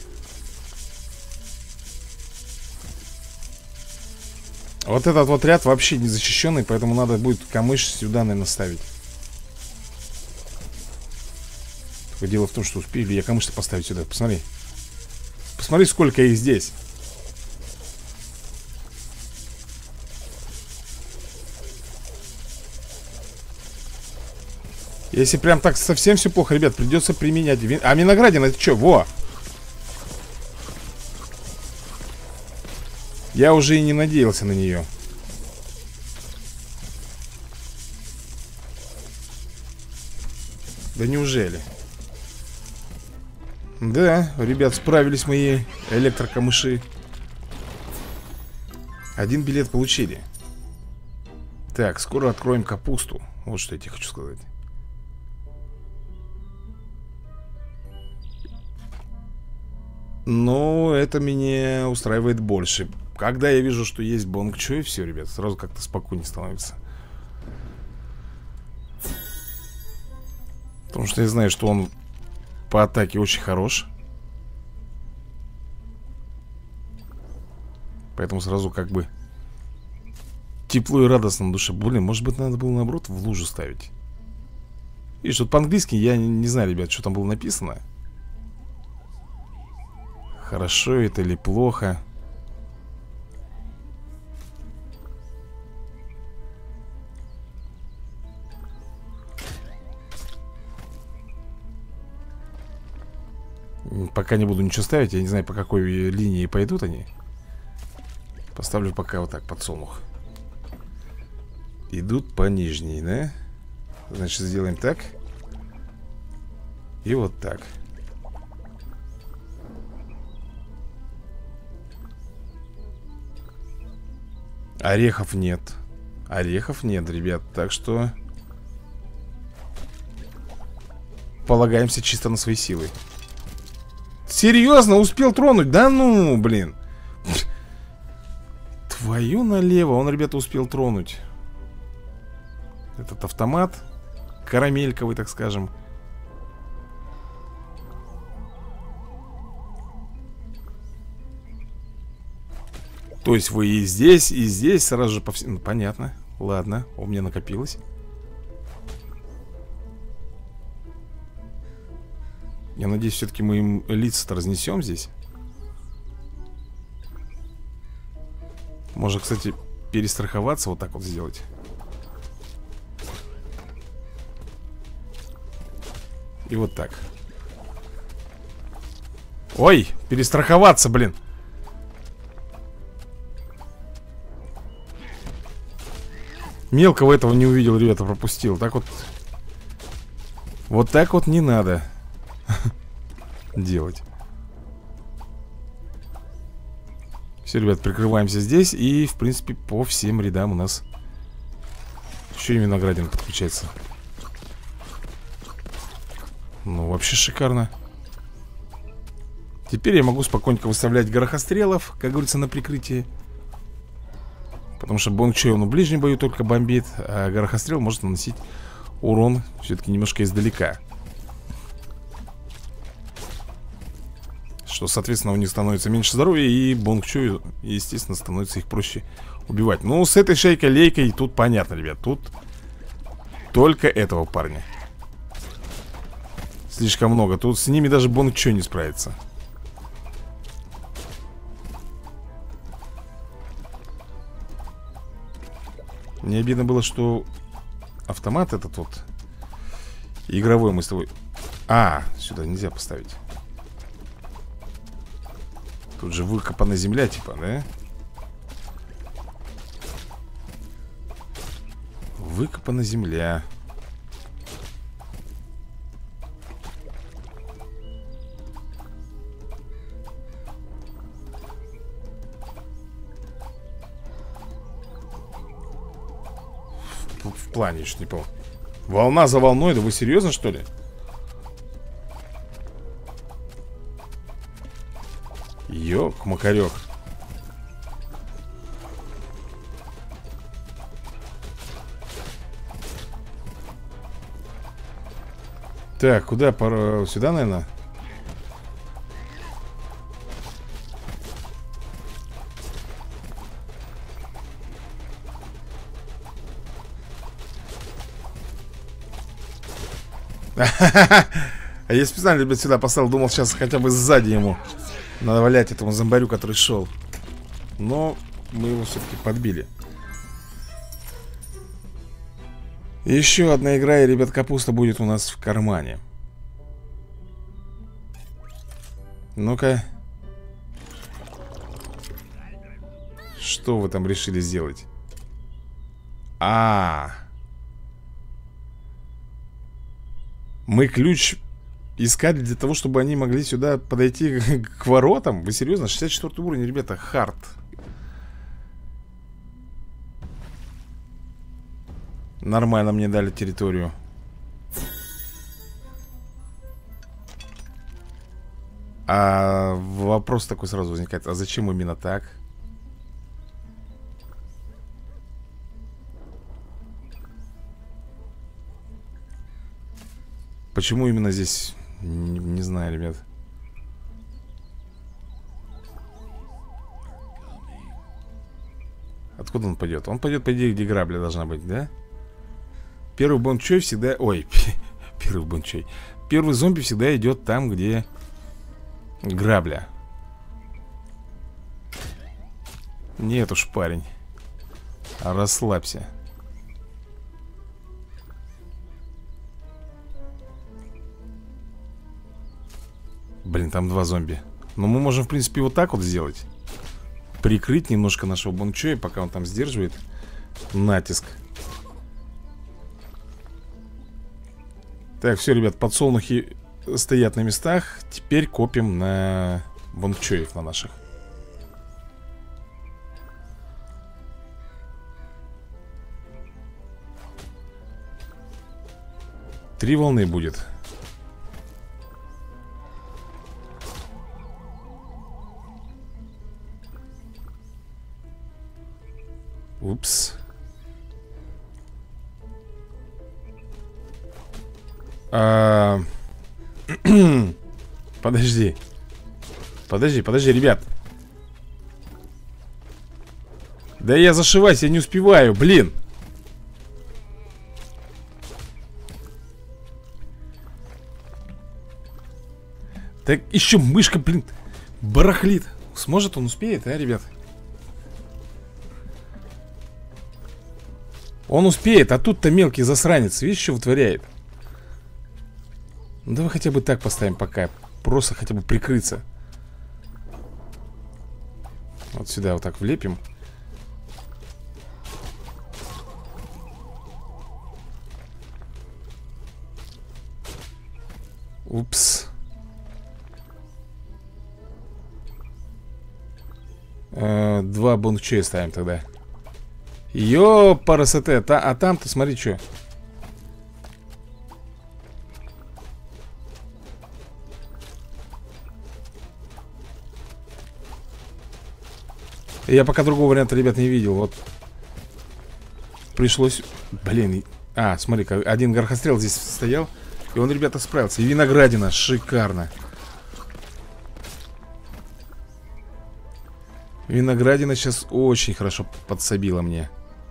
Вот этот вот ряд вообще не защищенный, поэтому надо будет камыш сюда, наверное, ставить. Только дело в том, что успею ли я камыш-то поставить сюда. Посмотри. Посмотри, сколько их здесь. Если прям так совсем все плохо, ребят, придется применять. А виноградина, это что? Во! Я уже и не надеялся на нее. Да неужели? Да, ребят, справились мои электрокамыши. Один билет получили. Так, скоро откроем капусту. Вот что я тебе хочу сказать. Ну, это меня устраивает больше. Когда я вижу, что есть Бонг Чой, все, ребят, сразу как-то спокойнее становится. Потому что я знаю, что он по атаке очень хорош. Поэтому сразу как бы тепло и радостно на душе. Блин, может быть, надо было наоборот в лужу ставить. И что по-английски я не знаю, ребят, что там было написано. Хорошо это или плохо. Пока не буду ничего ставить. Я не знаю, по какой линии пойдут они. Поставлю пока вот так, подсолнух. Идут по нижней, да? Значит, сделаем так. И вот так. Орехов нет. Орехов нет, ребят. Так что полагаемся чисто на свои силы. Серьезно? Успел тронуть? Да ну, блин. Твою налево. Он, ребята, успел тронуть. Этот автомат карамельковый, так скажем. То есть вы и здесь сразу же по всем... Ну, понятно. Ладно, у меня накопилось. Я надеюсь, все-таки мы им лица-то разнесем здесь. Можно, кстати, перестраховаться, вот так вот сделать. И вот так. Ой, перестраховаться, блин. Мелкого этого не увидел, ребята, пропустил. Так вот. Вот так вот не надо делать. Все, ребят, прикрываемся здесь. И, в принципе, по всем рядам у нас еще и виноградин подключается. Ну, вообще шикарно. Теперь я могу спокойненько выставлять горохострелов, как говорится, на прикрытие. Потому что Бонг Чой, он в ближнем бою только бомбит, а горохострел может наносить урон все-таки немножко издалека. Что, соответственно, у них становится меньше здоровья. И Бонг Чой, естественно, становится их проще убивать. Ну, с этой шейкой-лейкой тут понятно, ребят. Тут только этого парня слишком много. Тут с ними даже Бонг Чой не справится. Мне обидно было, что автомат этот вот игровой мы с тобой... А, сюда нельзя поставить. Тут же выкопана земля, типа, да? Выкопана земля. В плане, еще не понял. Волна за волной, да вы серьезно, что ли? Ёк-макарёк. Так, куда? Пора... Сюда, наверное? А я специально, ребят, сюда поставил. Думал, сейчас хотя бы сзади ему надо валять этому зомбарю, который шел. Но мы его все-таки подбили. Еще одна игра, и, ребят, капуста будет у нас в кармане. Ну-ка. Что вы там решили сделать? Мы ключ искали для того, чтобы они могли сюда подойти к воротам? Вы серьезно? 64 уровень, ребята, хард. Нормально мне дали территорию. А вопрос такой сразу возникает. А зачем именно так? Почему именно здесь? Не знаю, ребят. Откуда он пойдет? Он пойдет, по идее, где грабля должна быть, да? Первый Бонг Чой всегда... Ой, первый Бонг Чой. Первый зомби всегда идет там, где грабля. Нет уж, парень. Расслабься. Блин, там два зомби. Но мы можем, в принципе, вот так вот сделать. Прикрыть немножко нашего Бонг Чоя, пока он там сдерживает натиск. Так, все, ребят, подсолнухи стоят на местах. Теперь копим на Бонг Чоев, на наших. Три волны будет. Упс. Подожди. Подожди, ребят. Да я зашиваюсь, я не успеваю, блин. Так еще мышка, блин, барахлит. Сможет он, успеет, а, ребят? Он успеет, а тут-то мелкий засранец. Видишь, что вытворяет? Ну, давай хотя бы так поставим пока. Просто хотя бы прикрыться. Вот сюда вот так влепим. Упс. Два Бонг Чоя ставим тогда. Ёпарасоте, а там-то смотри, что. Я пока другого варианта, ребят, не видел. Вот пришлось... Блин, смотри, один горохострел здесь стоял. И он, ребята, справился. И виноградина, шикарно. Виноградина сейчас очень хорошо подсобила мне.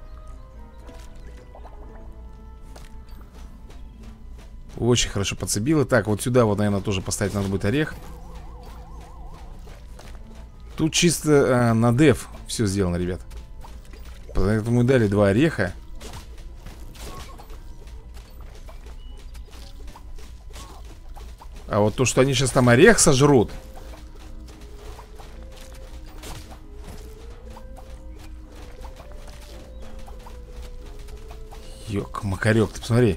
Очень хорошо подсобила. Так, вот сюда вот, наверное, тоже поставить надо будет орех. Тут чисто на деф все сделано, ребят. Поэтому мы дали 2 ореха. А вот то, что они сейчас там орех сожрут. Ёк-макарёк, ты посмотри.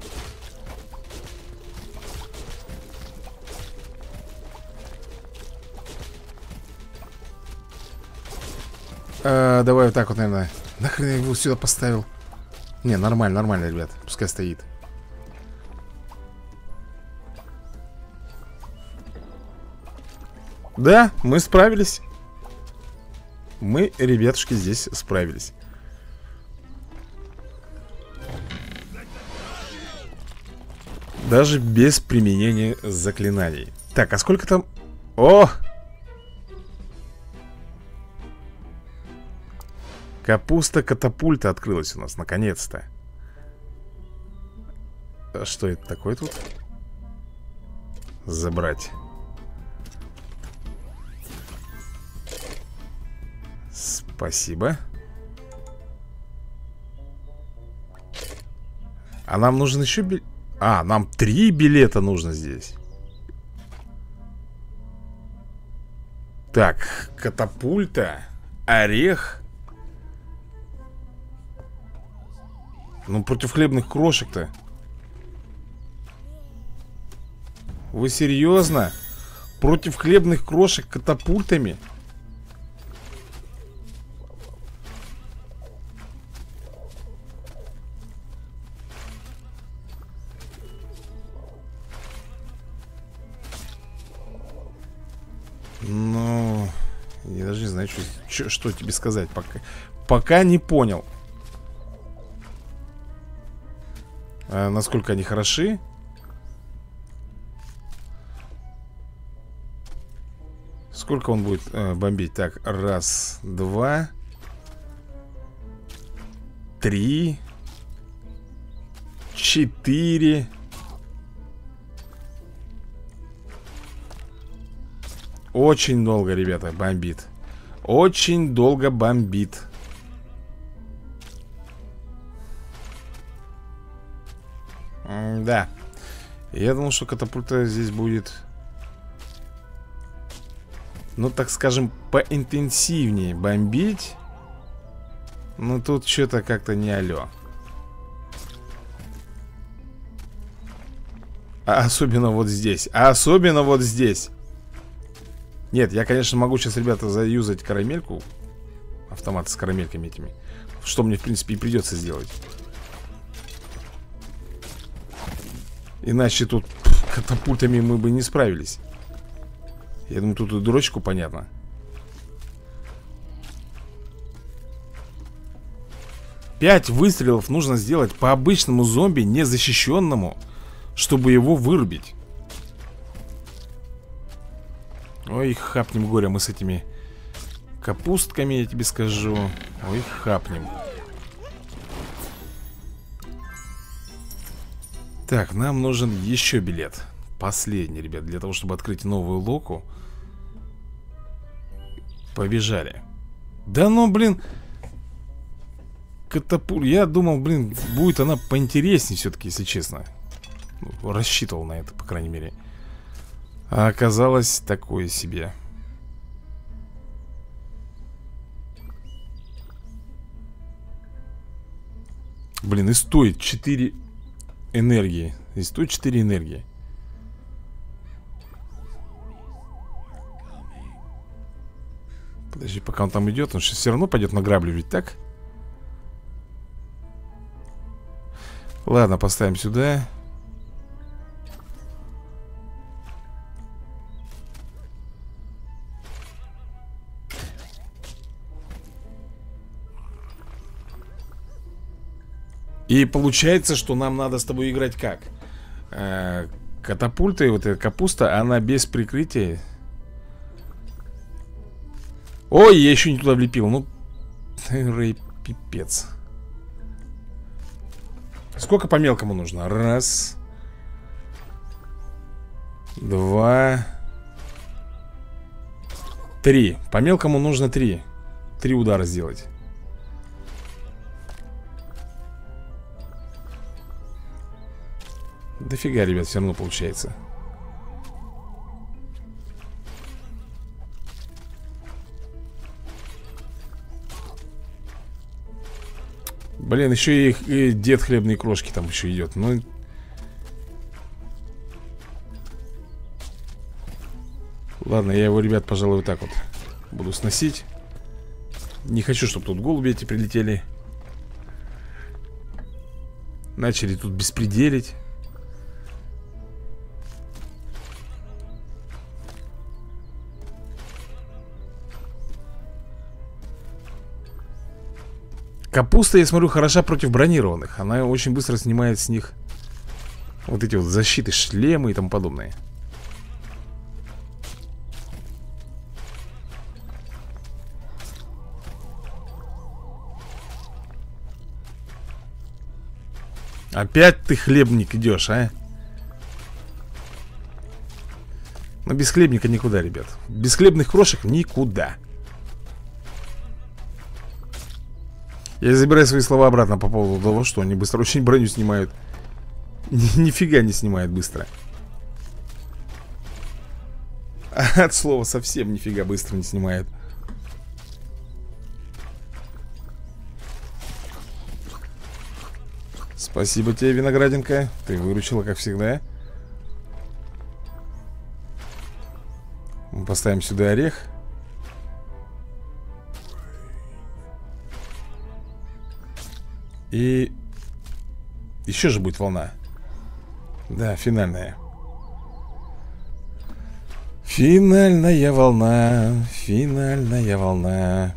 Давай вот так вот, наверное. Нахрен я его сюда поставил? Не, нормально, нормально, ребят. Пускай стоит. Да, мы справились. Мы, ребятушки, здесь справились. Даже без применения заклинаний. Так, а сколько там... О! Капуста-катапульта открылась у нас, наконец-то. А что это такое тут? Забрать. Спасибо. А нам нужен еще билет. А, нам 3 билета нужно здесь. Так, катапульта, орех. Ну, против хлебных крошек-то. Вы серьезно? Против хлебных крошек катапультами? Ну, я даже не знаю, что тебе сказать. Пока не понял. Насколько они хороши. Сколько он будет бомбить? Так, 1, 2, 3, 4. Очень долго, ребята, бомбит. Очень долго бомбит. Да. Я думал, что катапульта здесь будет, ну, так скажем, поинтенсивнее бомбить. Но тут что-то как-то не алё. А особенно вот здесь. А особенно вот здесь. Нет, я, конечно, могу сейчас, ребята, заюзать карамельку. Автомат с карамельками этими. Что мне, в принципе, и придется сделать. Иначе тут катапультами мы бы не справились. Я думаю, тут и дурочку понятно. Пять выстрелов нужно сделать по обычному зомби, незащищенному, чтобы его вырубить. Ой, хапнем горя мы с этими капустками, я тебе скажу. Ой, хапнем. Так, нам нужен еще билет. Последний, ребят, для того, чтобы открыть новую локу. Побежали. Да ну, блин. Катапульт. Я думал, блин, будет она поинтереснее все-таки, если честно. Рассчитывал на это, по крайней мере. А оказалось такое себе. Блин, и стоит 4 энергии. И стоит 4 энергии. Подожди, пока он там идет, он сейчас все равно пойдет на грабли, ведь так? Ладно, поставим сюда. И получается, что нам надо с тобой играть как? Катапульта и вот эта капуста, она без прикрытия. Ой, я еще не туда влепил. Ну, Рэй, пипец. Сколько по мелкому нужно? Раз. Два. Три. По мелкому нужно три. Три удара сделать. Дофига, ребят, все равно получается. Блин, еще и дед хлебные крошки там еще идет. Ну... Ладно, я его, ребят, пожалуй, вот так вот буду сносить. Не хочу, чтобы тут голуби эти прилетели. Начали тут беспределить. Капуста, я смотрю, хороша против бронированных. Она очень быстро снимает с них вот эти вот защиты, шлемы и тому подобное. Опять ты хлебник идешь, а? Но без хлебника никуда, ребят. Без хлебных крошек никуда. Я забираю свои слова обратно по поводу того, что они быстро очень броню снимают. Нифига не снимают быстро. От слова совсем нифига быстро не снимают. Спасибо тебе, виноградинка. Ты выручила, как всегда. Мы поставим сюда орех. И еще же будет волна. Да, финальная. Финальная волна. Финальная волна.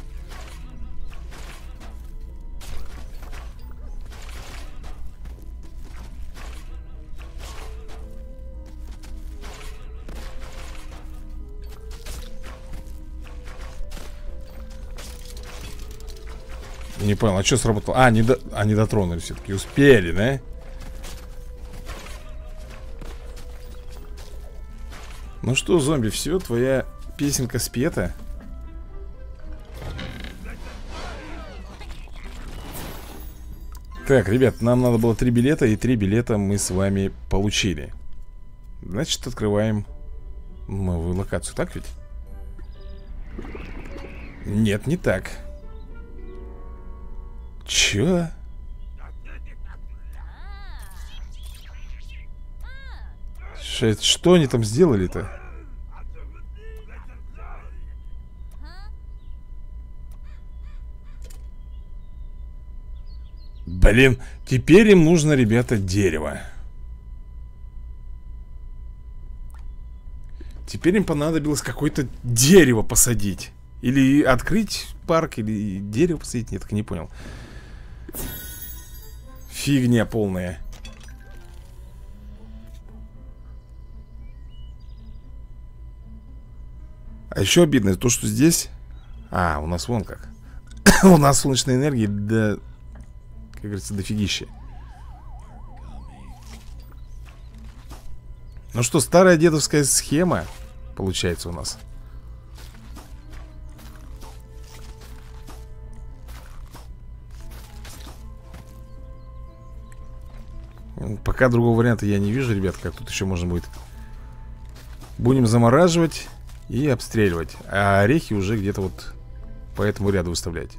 Не понял, а что сработало? А, они дотронулись все-таки. Успели, да? Ну что, зомби, все, твоя песенка спета. Так, ребят, нам надо было 3 билета. И 3 билета мы с вами получили. Значит, открываем новую локацию, так ведь? Нет, не так. Чё? Что они там сделали-то? Блин, теперь им нужно, ребята, дерево. Теперь им понадобилось какое-то дерево посадить. Или открыть парк, или дерево посадить. Я так и не понял. Фигня полная. А еще обидно то, что здесь... А, у нас вон как. У нас солнечной энергии, да, как говорится, дофигища. Ну что, старая дедовская схема получается у нас. Пока другого варианта я не вижу, ребят, как тут еще можно будет. Будем замораживать и обстреливать. А орехи уже где-то вот по этому ряду выставлять.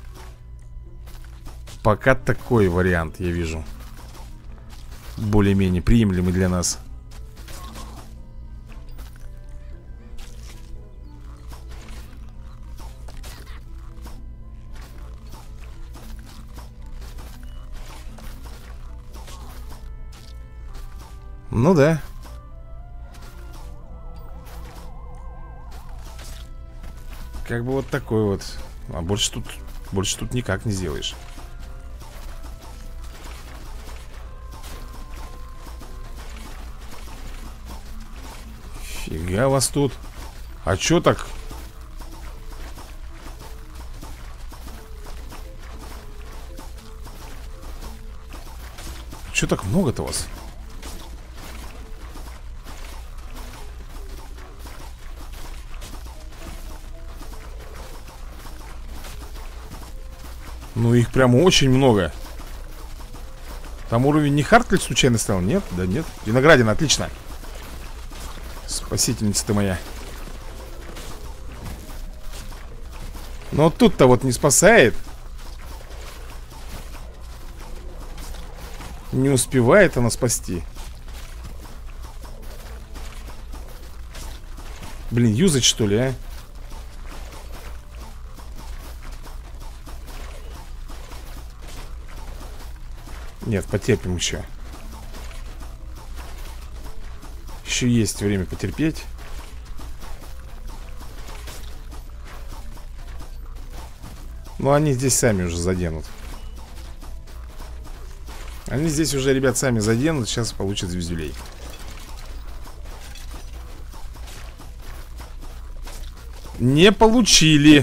Пока такой вариант я вижу. Более-менее приемлемый для нас. Ну да. Как бы вот такой вот. А больше тут никак не сделаешь. Фига вас тут. А чё так? Чё так много-то вас? Ну, их прямо очень много. Там уровень не Хартль случайно стал? Нет? Да нет. Виноградина, отлично. Спасительница ты моя. Но тут-то вот не спасает. Не успевает она спасти. Блин, юзать что ли, а? Нет, потерпим еще. Еще есть время потерпеть. Но они здесь сами уже заденут. Они здесь уже, ребят, сами заденут. Сейчас получат звездюлей. Не получили.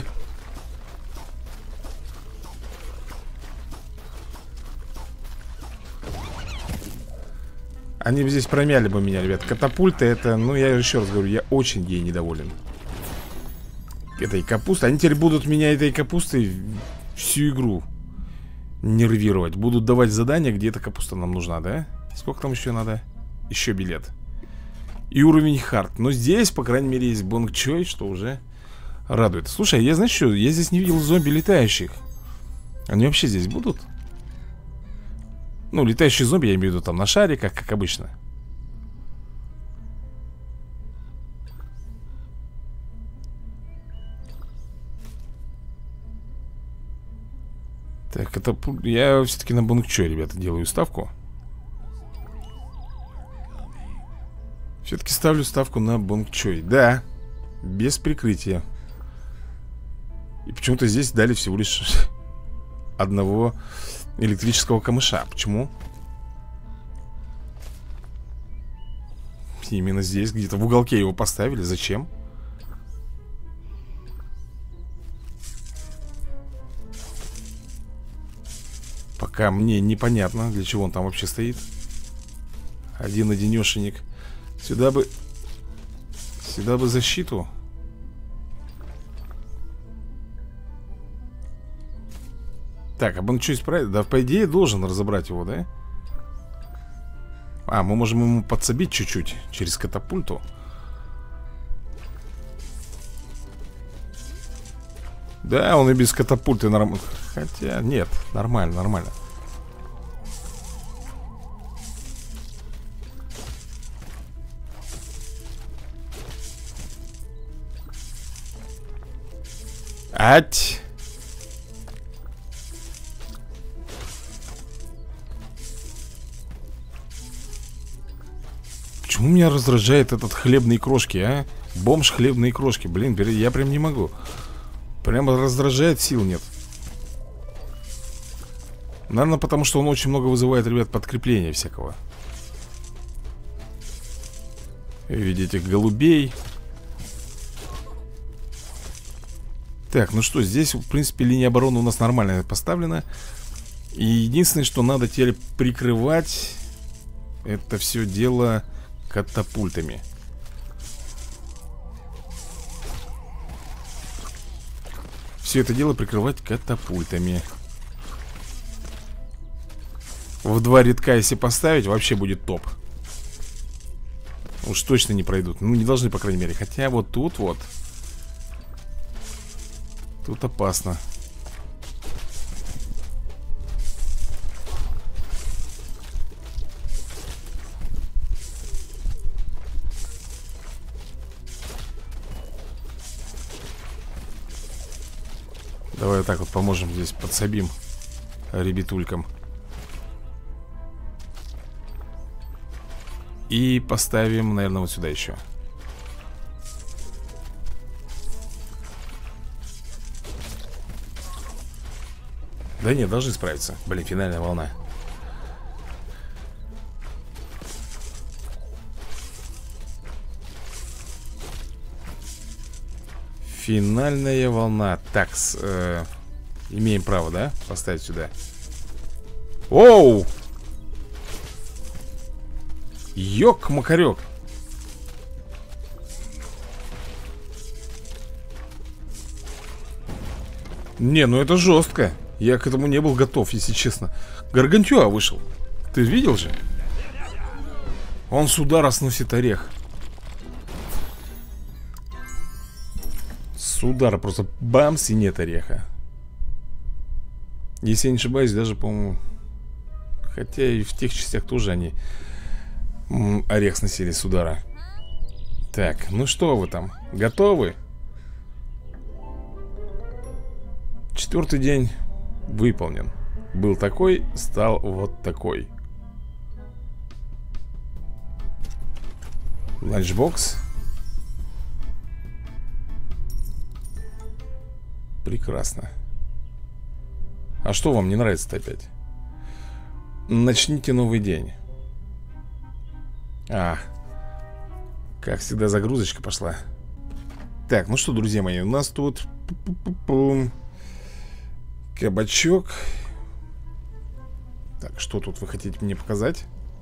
Они бы здесь промяли бы меня, ребят. Катапульта это, ну я еще раз говорю, я очень ей недоволен. Этой капустой. Они теперь будут меня этой капустой всю игру нервировать. Будут давать задания, где эта капуста нам нужна, да? Сколько там еще надо? Еще билет. И уровень хард. Но здесь, по крайней мере, есть Бонг Чой, что уже радует. Слушай, я, знаешь что, я здесь не видел зомби летающих. Они вообще здесь будут? Ну, летающие зомби, я имею в виду там на шариках, как обычно. Так, это... Я все-таки на Бонг Чой, ребята, делаю ставку. Все-таки ставлю ставку на Бонг Чой. Да, без прикрытия. И почему-то здесь дали всего лишь одного электрического камыша. Почему? Именно здесь, где-то в уголке его поставили. Зачем? Пока мне непонятно, для чего он там вообще стоит. Один-одинешенек. Сюда бы защиту. Так, а он что исправит? Да, по идее, должен разобрать его, да? А, мы можем ему подсобить чуть-чуть через катапульту. Да, он и без катапульты нормально. Хотя, нет, нормально, нормально. Ать! Почему меня раздражает этот хлебные крошки, а? Бомж хлебные крошки. Блин, я прям не могу. Прямо раздражает, сил нет. Наверное, потому что он очень много вызывает, ребят, подкрепления всякого. Видите, голубей. Так, ну что, здесь, в принципе, линия обороны у нас нормально поставлена. И единственное, что надо теперь прикрывать, это все дело катапультами. Все это дело прикрывать катапультами. В два рядка, если поставить, вообще будет топ. Уж точно не пройдут. Ну, не должны, по крайней мере. Хотя вот тут вот. Тут опасно. Давай вот так вот поможем здесь, подсобим ребятулькам. И поставим, наверное, вот сюда еще. Да нет, должны справиться. Блин, финальная волна. Финальная волна. Так, имеем право, да? Поставить сюда. Оу! Ёк-макарёк. Не, ну это жестко. Я к этому не был готов, если честно. Гаргантюа вышел. Ты видел же? Он с удара сносит орех. С удара просто бамс, и нет ореха. Если я не ошибаюсь, даже, по-моему... Хотя и в тех частях тоже они орех сносили с удара. Так, ну что вы там? Готовы? 4-й день выполнен. Был такой, стал вот такой. Ланчбокс. Прекрасно. А что вам не нравится-то опять? Начните новый день. Как всегда, загрузочка пошла. Так, ну что, друзья мои, у нас тут кабачок. Так, что тут вы хотите мне показать?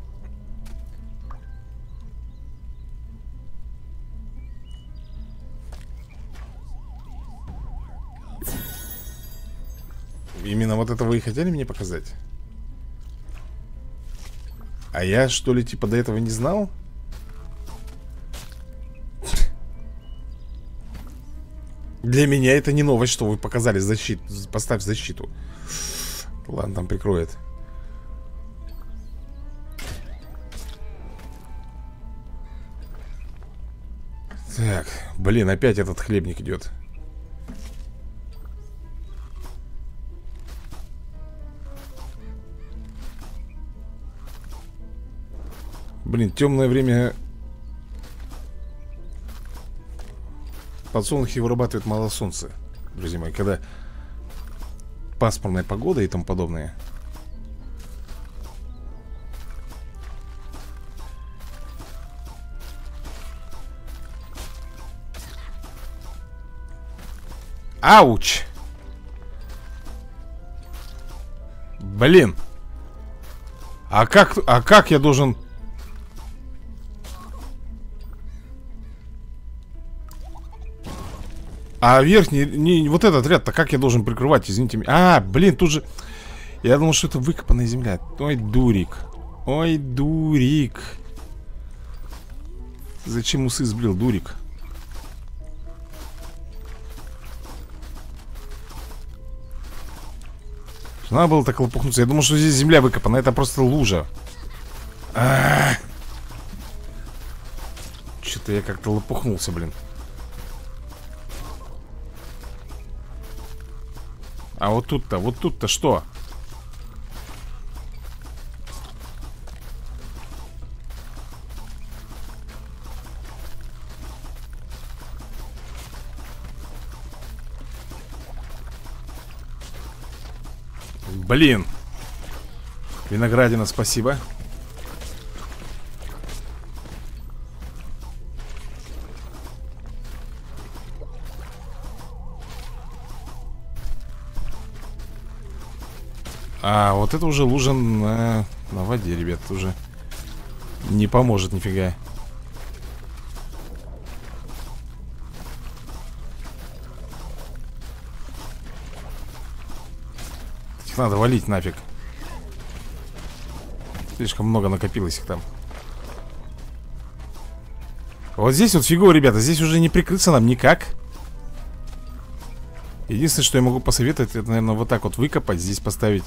Именно вот это вы и хотели мне показать? А я, что ли, типа до этого не знал? Для меня это не новость, что вы показали защиту. Поставь защиту. Ладно, там прикроет. Так, блин, опять этот хлебник идет. Блин, темное время. Подсолнухи вырабатывают мало солнца, друзья мои, когда пасмурная погода и тому подобное. Ауч! Блин! А как я должен... А верхний, не, вот этот ряд-то как я должен прикрывать, извините меня. Блин, тут же... Я думал, что это выкопанная земля. Ой, дурик. Ой, дурик. Зачем усы сбрил, дурик? Надо было так лопухнуться. Я думал, что здесь земля выкопана. Это просто лужа. Что-то я как-то лопухнулся, блин. А вот тут-то что? Блин. Виноградина, спасибо. Вот это уже лужа на воде, ребят. Уже не поможет нифига. Их надо валить нафиг. Слишком много накопилось их там. Вот здесь вот фигово, ребята. Здесь уже не прикрыться нам никак. Единственное, что я могу посоветовать, это, наверное, вот так вот выкопать. Здесь поставить.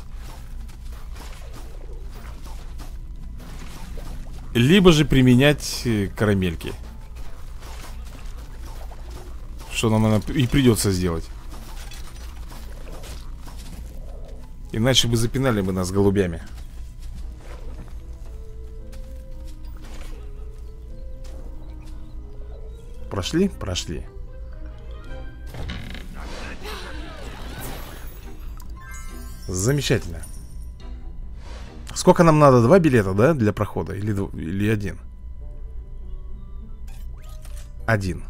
Либо же применять карамельки. Что нам, наверное, и придется сделать. Иначе бы запинали бы нас голубями. Прошли? Прошли. Замечательно. Сколько нам надо? 2 билета, да, для прохода? Или 1? 1.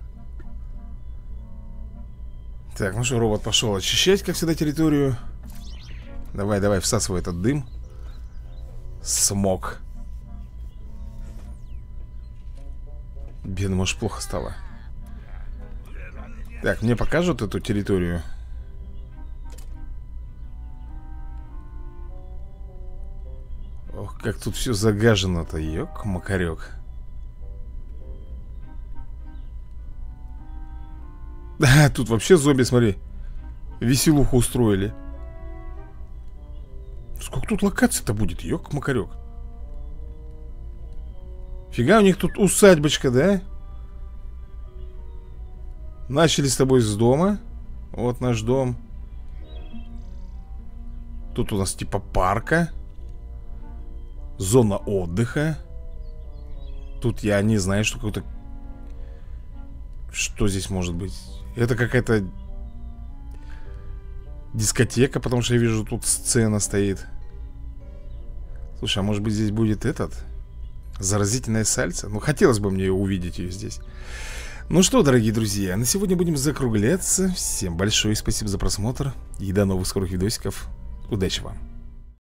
Так, ну что, робот пошел очищать, как всегда, территорию. Давай, всасывай этот дым. Смог. Бедно, может, плохо стало. Так, мне покажут эту территорию. Ох, как тут все загажено-то, ёк-макарёк. Да, тут вообще зомби, смотри, веселуху устроили. Сколько тут локаций-то будет, ёк-макарёк. Фига у них тут усадьбочка, да? Начали с тобой с дома. Вот наш дом. Тут у нас типа парка. Зона отдыха. Тут я не знаю, что какой-то... Что здесь может быть? Это какая-то дискотека, потому что я вижу, тут сцена стоит. Слушай, а может быть здесь будет этот... Заразительное сальце? Ну, хотелось бы мне увидеть ее здесь. Ну что, дорогие друзья, на сегодня будем закругляться. Всем большое спасибо за просмотр. И до новых скорых видосиков. Удачи вам.